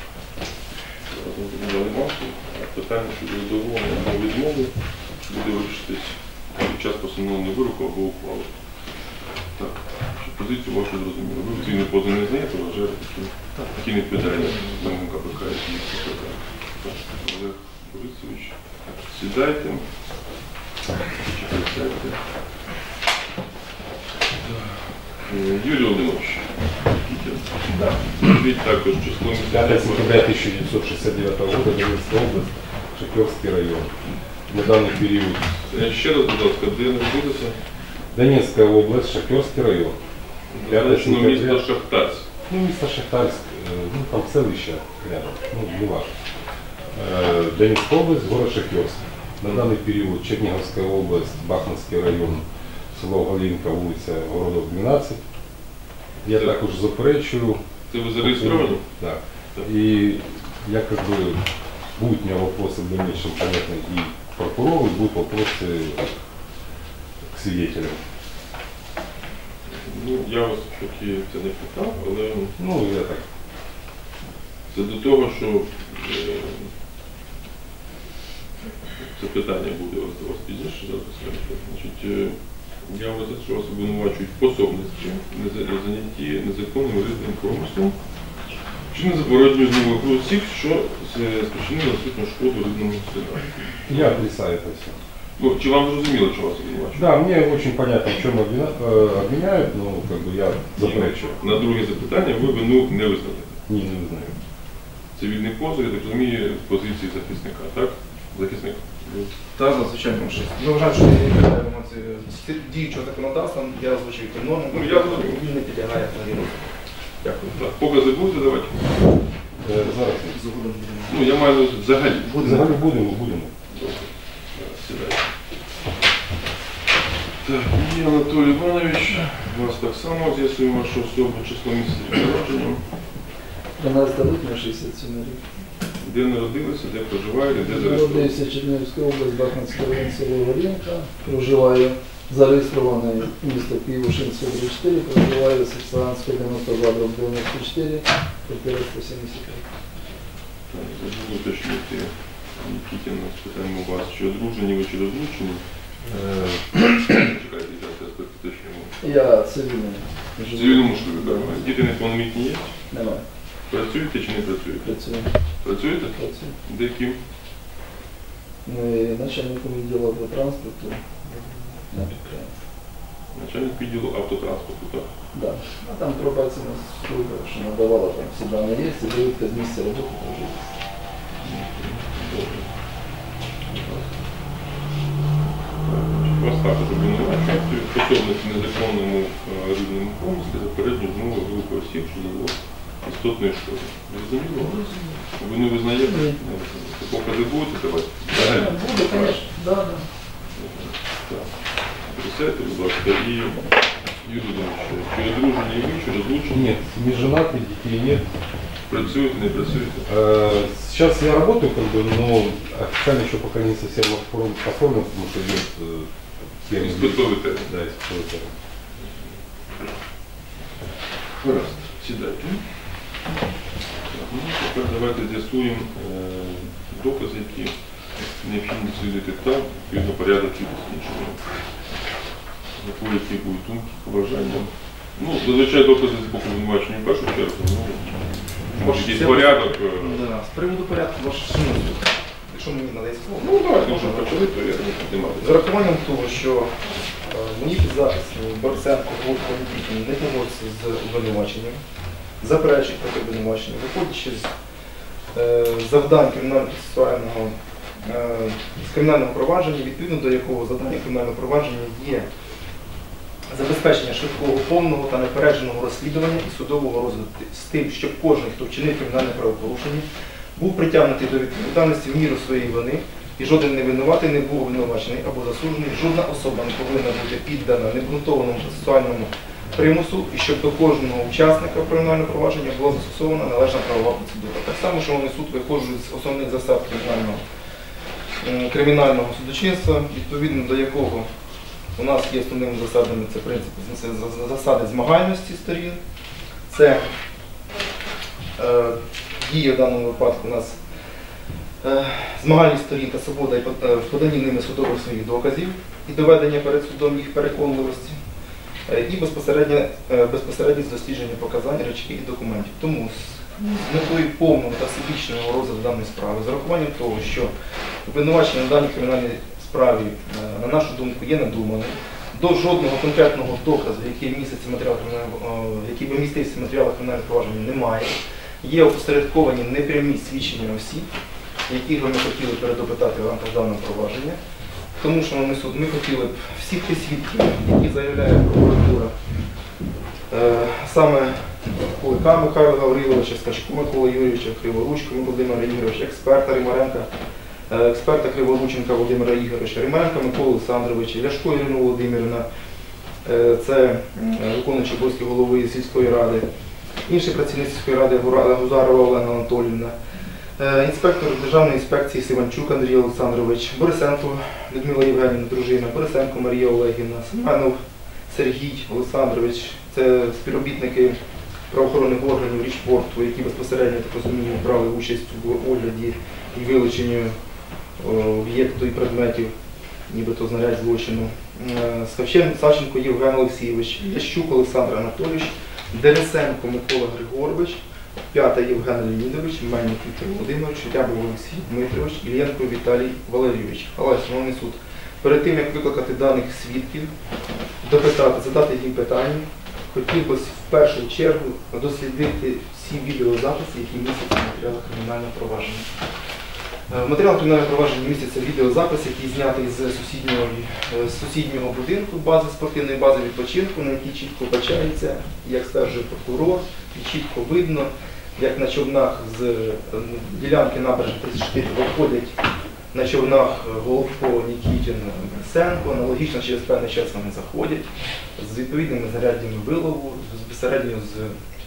Питання щодо задоволення або відмови буде вирішитись під час постановленого вироку або ухвали. Так, позицію вашу зрозуміло. Ви цивільний позов не знаєте, вважаєте, які не відповідають вимогам КПК і КПК. Олег Борисович, сідайте. Сядьте. Юрій Володимирович, Скажіть також число 5 місяця. сентября 1969 года, Донецкая область, Шахтерский район. На данный период Ще раз, будь ласка, де знаходиться? Донецкая область, Шахтерский район. 5 Значно місто сентября. Шахтарськ. Ну, место Шахтарск, ну, там селище рядом, ну, не важно. Донецкая область, город Шахтерск. На данный период Черниговская область, Бахмутский район, село Галинка, вулиця Городок, 12. Я Так. також заперечую. Це ви зареєстровані? Да. Так. И я как бы, будут у меня вопросы в дальнейшем, понятно, и прокурору, и будут вопросы к свидетелям. Ну, я вас поки це не питав, але Ну, я так. це до того, що це питання буде до вас пізніше зараз скажу. Значить, я вважаю, що вас обвинувачують в пособництві, занятті незаконним рибним промислом, чи незабороненню знову осіб, що спричинило насильну шкоду рибному господарству. Я отрицаю это все. Ну, чи вам зрозуміло, що вас обвинувачують? Да, мне очень понятно, в чем обвиняют, но как бы я заперечую. На друге запитання ви вину не визнаєте. Не знаю. Цивільний позов, я так розумію, з позиції захисника, так? Захисник. Та, звичайно, що. Ми вважаємо, що не підлягаємо діючого законодавства, я озвучив ті норми, Ну, я зрозумів. він не підлягає взагалі. Дякую. Так, покази будете давати? Зараз. Згодом будемо. Ну, я маю на увазі взагалі. Взагалі будемо. Добре. Сідайте. Так, і Анатолій Іванович, вас так само з'ясуємо, що особа число місяців народження. 13 липня 67 рік. Де народилися, де проживаєте, де зареєстровані? Народився Чернігівська область, Бахмутський район, село Горінка. Проживаю, зареєстрований місто Київ-Ушин 134, проживаю Саксанська 92, 94, квартира 175. Так, забув уточнити, Нікітіна, спитаємо вас, чи одружені ви, чи розлучені? Чекайте, я зараз уточнюємо. Я цивільний. В цивільному шлюбі, так. Діти неповнолітні є? Немає. Працюєте чи не працюєте? Працюємо. Працюєте? Працюємо. Де ким? Ми начальником відділу автотранспорту на підприємстві. Начальник відділу автотранспорту, так. Да. А там пробаційна служба, що надавала там всі дані є, і довідка з місця роботи теж є. Добре. Вас також обвинувачують в пособниці незаконному рибному промислі за передню змову групи осіб, що завело істотної шкоди. Зрозуміло? Ви не визнаєте? Ні. Покази будете давати? Буде, звісно. Да, да. Так. Присядьте, будь ласка, і Юрій Володимирович, чи одружені ви, чи розлучені? Нет, не женаты, детей нет. Працюєте, не працюєте? Сейчас я работаю, как бы, но официально еще пока не совсем оформлен, потому что идет первый Испытовый термин. Да, испытовый термин. Гаразд, сідайте. Так, ну, тепер давайте з'ясуємо докази, які необхідно дослідити так, відповідно порядок і дослідження. Які будуть думки, побажання. Ну, зазвичай докази з боку обвинувачення в першу чергу, ну, може якийсь порядок. Да. З приводу порядку, ваше шановні, якщо мені надається слово. Ну, давайте, може почали, то я не З піднімати. урахуванням того, що мої підзахисні Борисенко, Волко, Нікітін не погодяться з обвинуваченням, заперечують таке обвинувачення, виходячи з завдань кримінально-процесуального з кримінального провадження, відповідно до якого завдання кримінального провадження є забезпечення швидкого, повного та непередженого розслідування і судового розгляду з тим, щоб кожен, хто вчинив кримінальне правопорушення, був притягнутий до відповідальності в міру своєї вини, і жоден невинуватий не був обвинувачений або засуджений, жодна особа не повинна бути піддана необґрунтованому процесуальному примусу, і щоб до кожного учасника кримінального провадження була застосована належна правова процедура. Так само, що вони суд виходить з основних засад кримінального судочинства, відповідно до якого у нас є основними засадами, це принцип, це засади змагальності сторін, це діє в даному випадку у нас змагальність сторін та свобода в поданні ними судових своїх доказів і доведення перед судом їх переконливості, і безпосередність дослідження показань, речей і документів. Тому з метою повного та всебічного розгляду даної справи, з урахуванням того, що обвинувачення на даній кримінальній справі, на нашу думку, є надуманим, до жодного конкретного доказу, який би містився в матеріалах кримінального провадження, немає. Є опосередковані непрямі свідчення осіб, яких би ми хотіли передопитати в рамках даного провадження. Тому, шановний суд, ми хотіли б всіх тих свідків, які заявляє прокуратура, саме Кулика Михайла Гавриловича, Скачку Миколи Юрійовича, Криворучка Володимира Ігоровича, експерта Римаренка, експерта Криворученка Володимира Ігоровича, Римаренка Миколи Олександровича, Ляшко Ірину Володимирівна, це виконуючий обов'язки голови сільської ради, інші працівниці сільської ради Гузарова Олена Анатоліївна, інспектор Державної інспекції Сиванчук Андрій Олександрович, Борисенко Людмила Євгенівна, дружина, Борисенко Марія Олегівна, Семенов Сергій Олександрович, це співробітники правоохоронних органів Річпорту, які безпосередньо, так розумію, брали участь у огляді і вилученню об'єкту і предметів, нібито знарядь злочину. Савченко Євген Олексійович, Ящук Олександр Анатолійович, Денисенко Микола Григорович, П'ята Євген Леонідович, Мельник Віктор Володимирович, Рябов Олексій Дмитрович, Ільєнко Віталій Валерійович. Але, шановний суд, перед тим, як викликати даних свідків, допитати, задати їм питання, хотів би в першу чергу дослідити всі відеозаписи, які містяться в матеріалах кримінального провадження. В матеріалах кримінального провадження містяться відеозапис, який знятий з сусіднього будинку, спортивної бази відпочинку, на якій чітко бачається, як стверджує прокурор, і чітко видно, як на човнах з ділянки набережної 34 виходять на човнах Головко, Нікітін, Сенко, аналогічно через певний час вони заходять з відповідними знаряддями вилову, безпосередньо з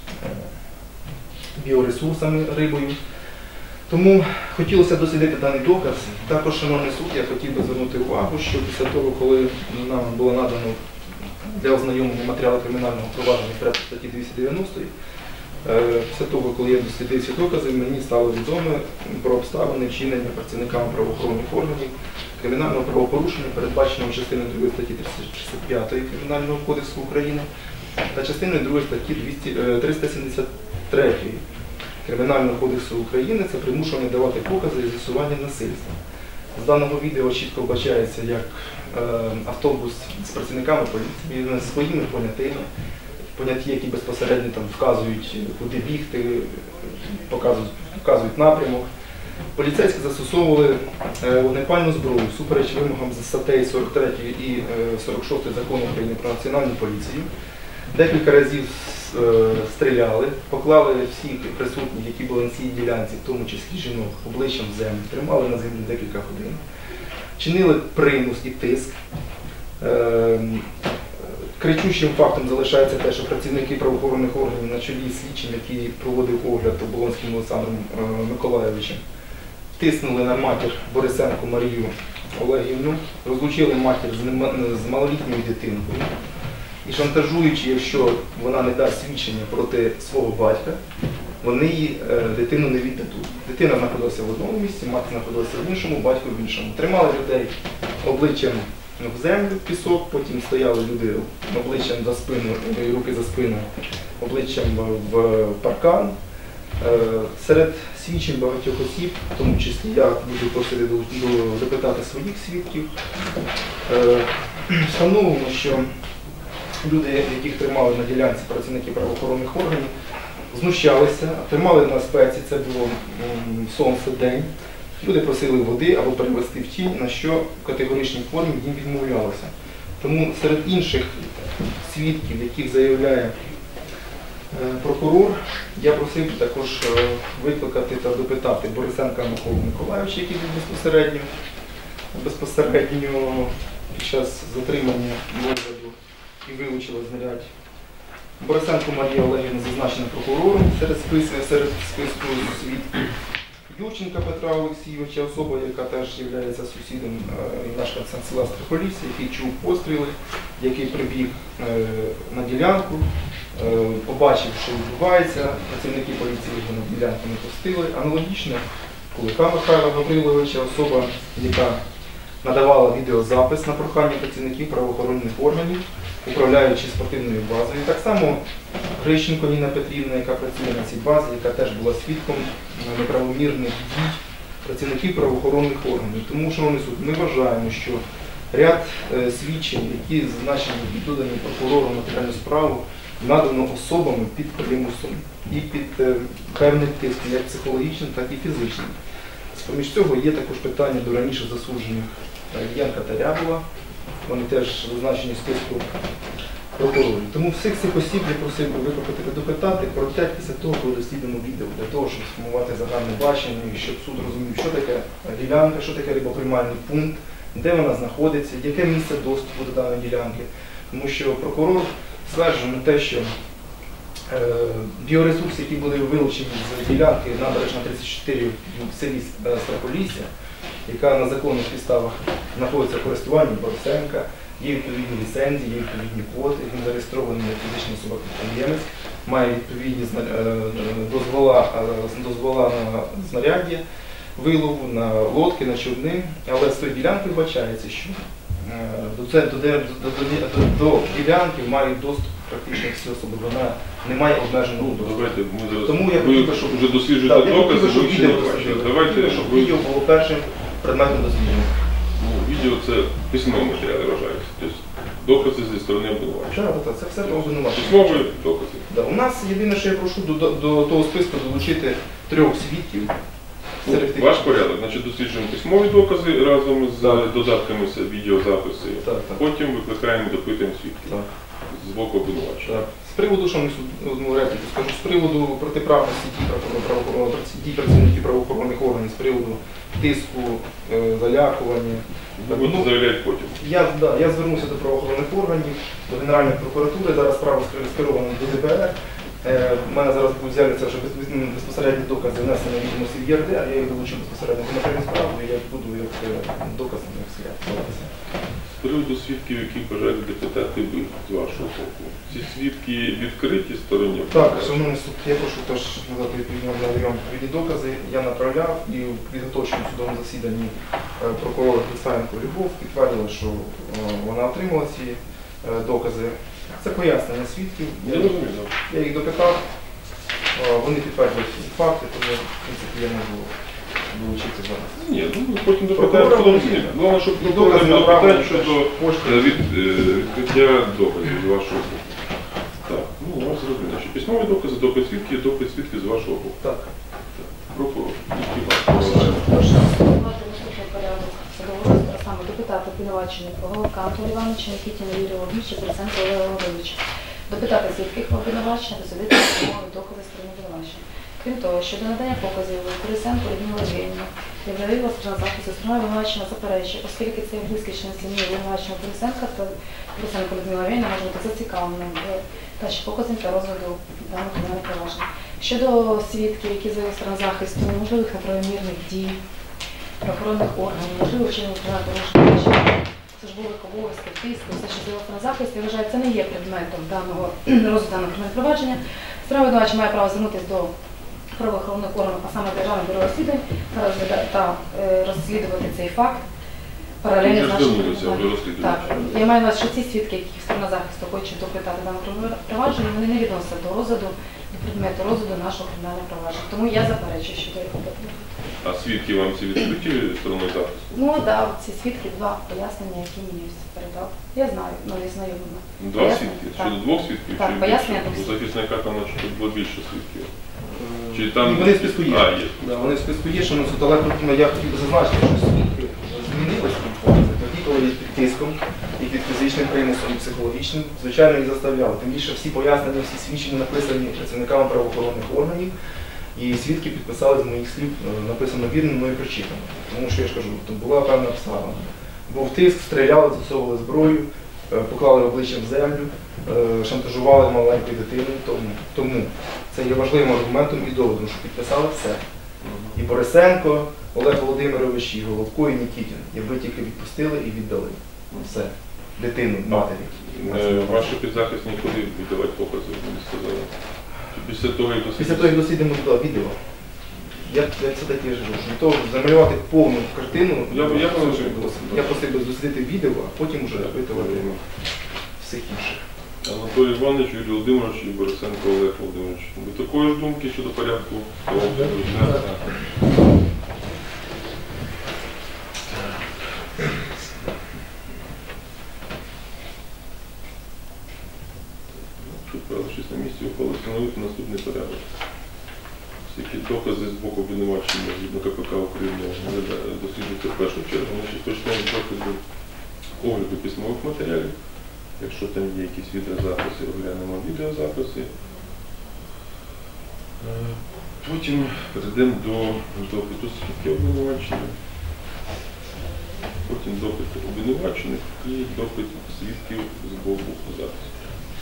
біоресурсами, рибою. Тому хотілося дослідити даний доказ. Також, шановний суд, я хотів би звернути увагу, що після того, коли нам було надано для ознайомлення матеріалу кримінального провадження в статті 290, після того, коли я дослідив ці докази, мені стало відомо про обставини вчинення працівниками правоохоронних органів кримінального правопорушення, передбаченого частиною 2 статті 365 Кримінального кодексу України, та частиною 2 статті 373 Кримінального кодексу України це примушування давати покази і з'ясування насильства. З даного відео чітко вбачається, як автобус з працівниками поліції, з своїми поняті, які безпосередньо там вказують, куди бігти, показують напрямок. Поліцейські застосовували вогнепальну зброю всупереч вимогам за статтею 43 і 46 Закону України про національну поліцію. Декілька разів стріляли, поклали всіх присутніх, які були на цій ділянці, в тому числі жінок, обличчям в землю, тримали на землі декілька годин, чинили примус і тиск. Кричущим фактом залишається те, що працівники правоохоронних органів на чолі з слідчим, який проводив огляд Оболонським Олександром Миколайовичем, тиснули на матір Борисенко Марію Олегівну, розлучили матір з малолітньою дитинкою і шантажуючи, якщо вона не дасть свідчення проти свого батька, вони її дитину не віддадуть. Дитина знаходилася в одному місці, мати знаходилася в іншому, батько в іншому. Тримали людей обличчям в землю, в пісок, потім стояли люди обличчям за спину, руки за спину, обличчям в паркан. Серед свідчень багатьох осіб, в тому числі я буду просити допитати своїх свідків, встановлено, що люди, яких тримали на ділянці працівники правоохоронних органів, знущалися, тримали на спеці, це було сонце, день. Люди просили води або перевести в тінь, на що в категоричній формі їм відмовлялося. Тому серед інших свідків, яких заявляє прокурор, я просив також викликати та допитати Борисенка Миколу Миколайовича, який був безпосередньо під час затримання огляду і вилучила знарядь. Борисенко Марія Олегівна зазначена прокурором серед списку свідків. Юрченка Петра Олексійовича, особа, яка теж є сусідом і мешканцем села Стриполівці, який чув постріли, який прибіг на ділянку, побачив, що відбувається, працівники поліції його на ділянку не пустили. Аналогічно Кулика Михайла Гавриловича, особа, яка надавала відеозапис на прохання працівників правоохоронних органів, управляючи спортивною базою. Так само Грищенко Ніна Петрівна, яка працює на цій базі, яка теж була свідком неправомірних дій працівників правоохоронних органів. Тому, шановний суд, ми вважаємо, що ряд свідчень, які зазначені і додані прокурором матеріальну справу, надано особами під примусом і під певним тиском, як психологічним, так і фізичним. Поміж цього є також питання до раніше засуджених Янка та Рябова. Вони теж зазначені в списку прокурорів. Тому всіх цих осіб я просив би викликати та допитати, проте після того, коли дослідимо відео, для того, щоб сформувати загальне бачення, і щоб суд розумів, що таке ділянка, що таке рибоприймальний пункт, де вона знаходиться, яке місце доступу до даної ділянки. Тому що прокурор стверджує на те, що біоресурси, які були вилучені з ділянки набережна 34 в селі Стриполівці, яка на законних підставах знаходиться в користуванні Борисенка, є відповідні ліцензії, є відповідні квоти, він зареєстрований як фізична особа-підприємець, має відповідні дозвола на знаряддя вилову, на лодки, на човни, але з тої ділянки вбачається, що до ділянки мають доступ практично всі особи, вона не має обмеженого доступу. Давайте, ми зараз, тому я хотів би, щоб вже досліджуєте докази, щоб ще не бачили. Давайте, щоб відео було першим предметом дослідження. Відео це письмові матеріали вважаються. Тобто докази зі сторони обвинувачення. Так, це все обвинувачення. Письмові докази. Да. У нас єдине, що я прошу до того списку долучити 3 свідків. Ваш порядок, значить досліджуємо письмові докази разом з додатками відеозаписи. Потім викликаємо і допитуємо свідків з боку обвинувачення. З приводу, що ми одну репліку скажу, з приводу протиправності дій працівників правоохоронних органів, з приводу тиску, залякування. Ви будете заявляти потім. Я звернувся до правоохоронних органів, до Генеральної прокуратури, зараз справа скерована до ДБР. У мене зараз будуть з'являться вже безпосередні докази внесення відомості в ЄРДР, я їх долучу безпосередньо до матеріальної справи, і я буду як доказ на них слідкуватися. З приводу свідків, які бажають допитати ви, з вашого боку, ці свідки відкриті стороні? Так, шановний суд, я прошу теж надати відповідні докази. Я направляв і в підготовчому судовому засіданні прокурора Христаєнко Любов підтвердила, що вона отримала ці докази. Це пояснення свідків. Я розумію. Я їх допитав, вони підтвердили всі факти, тому в принципі я можу долучити зараз. Ні, ну потім допитаємо, Прокурор потім є. головне, щоб І прокурор докази не допитати направлені щодо пошти. відкриття доказів з вашого боку. Так, ну у вас зрозуміло, що письмові докази, допит свідків з вашого боку. Так. Прокурор. Прошу встановити наступний порядок судового розгляду, а саме допитати обвинувачених Головка Антона Івановича, Нікітіна Юрія Володимировича, Борисенка Олега Володимировича. Допитати свідків обвинувачення, дослідити письмові докази сторони обвинувачення. Крім того, щодо надання показів Борисенку Людмилі Євгенівні, як заявила сторона захисту, сторона обвинувачення заперечує, оскільки це близькі члени сім'ї обвинувачення Борисенка, то Борисенко Людмила Євгенівна може бути зацікавлена та ще показів та розгляду даного кримінального провадження. Щодо свідків, які заявили сторона захисту, можливих неправомірних дій правоохоронних органів, можливо вчинення порушення службових обов'язків, тиску, все, що заявила сторона захисту, я вважаю, це не є предметом даного розгляду даного кримінального провадження. Сторона обвинувачення має право звернутися до правоохоронних органів, а саме Державного бюро розслідувань, та розслідувати цей факт. Паралельно з нашим так, я маю на увазі, що ці свідки, які сторона захисту хоче допитати даного провадження, вони не відносяться до розгляду, до предмету розгляду нашого кримінального провадження. Тому я заперечую щодо його допиту. А свідки вам ці відкриті стороною захисту? Ну так, ці свідки, два пояснення, які мені передав. Я знаю, ну я знайома. Два свідки? Щодо двох свідків? Так, чи пояснення більше? двох У захисника там начебто було більше свідків. Чи там... Вони в списку є. А, є. Да, вони в списку є, що на суд, але я хотів би зазначити, що свідки змінилися тоді, коли є під тиском і під фізичним примусом, і психологічним, звичайно, їх заставляли. Тим більше всі пояснення, всі свідчення написані працівниками правоохоронних органів, і свідки підписали з моїх слів, написано вірно, мною прочитано. Тому що я ж кажу, тут була певна обставина. Був тиск, стріляли, засовували зброю, поклали обличчям в землю, шантажували маленькою дитиною, тому це є важливим аргументом і доводом, що підписали все. І Борисенко, Олег Володимирович, і Головко, і Нікітін. Якби тільки відпустили і віддали. Все. Дитину, матері. Ваші підзахисні коли віддавати покази, ви сказали? Чи після того, як Після того, як дослідимо відео. Я це таке ж кажу. Для того, щоб замалювати повну картину, я просив би дослідити відео, а потім вже опитувати всіх інших. Анатолій Іванович, Юрій Володимирович і Борисенко Олег Володимирович. Ви такої ж думки щодо порядку? Тут, правившись на місці, ухвали встановити наступний порядок. Всякі докази з боку обвинувачення згідно КПК України досліджуються в першу чергу. Значить, почнемо з доказу огляду письмових матеріалів. Якщо там є якісь відеозаписи, оглянемо відеозаписи. Потім перейдемо до допиту свідків обвинувачення. Потім допит обвинувачених і допит свідків з боку захисту.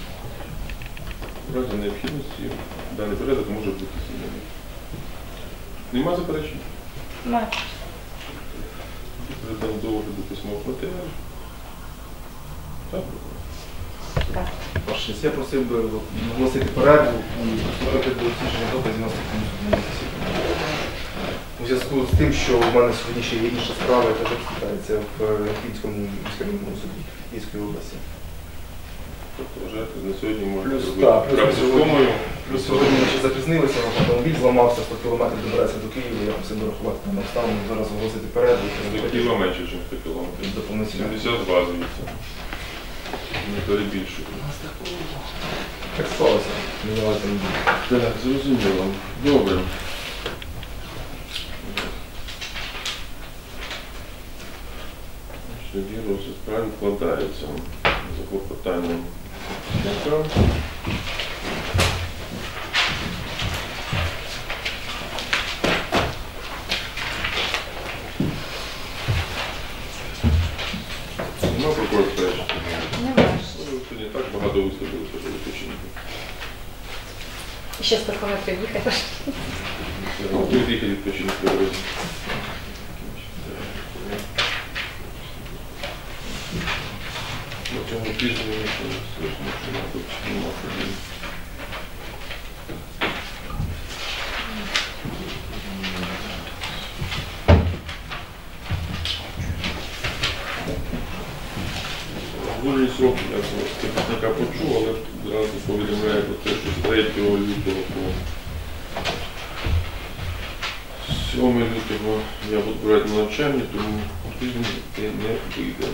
В разі необхідності даний порядок може бути змінений. Нема заперечень? Немає. Перейдемо до огляду письмових матеріалів. Так, Так. Ваше, я просив би оголосити перерву і приступити до дослідження доказів на наступному судовому засіданні. У зв'язку з тим, що в мене сьогодні ще є інша справа, яка розглядається в Київському міськрайонному суді Київської області. тобто вважаєте, на сьогодні можна Плюс, зробити так, крапку з комою. Плюс сьогодні ми ще запізнилися, автомобіль зламався, 100 кілометрів добирається до Києва, я просив дорахувати там обставину, зараз оголосити перерву. До Києва менше, ніж 100 кілометрів. До повноцінного. 72 звідси. Не перебільшую. Так склалося. Не давайте не буде. Так, зрозуміло. Добре. Тоді розгляд справи вкладається за клопотанням свідка. Нема прокурор сперечки? Немає. Сьогодні так багато висловилися до відпочинку. Ще 100 кілометрів їхати. Тут їхати відпочинок по дорозі. На цьому тижні нема проблем. Розподільний срок, я захисника почув, але зразу повідомляю про те, що з 3 лютого по 7 лютого я буду брати на навчання, тому тиждень це не вийде.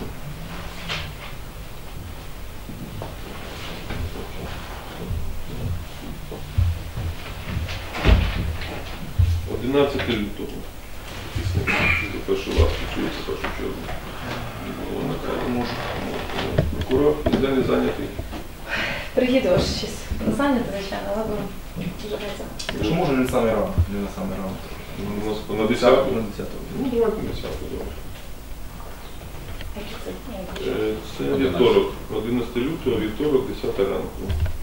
Лютого. До першого раз стосується першу чергу. Можу. Прокурор ніде не зайнятий. Приїду аж щось. Зайнято, звичайно, але будемо дуже працювати. Якщо може, не саме рано. Не на саме рано. У нас на 10. На 10. Ну, давайте на 10, добре. Які це? Це вівторок, 11 лютого, вівторок, 10 ранку.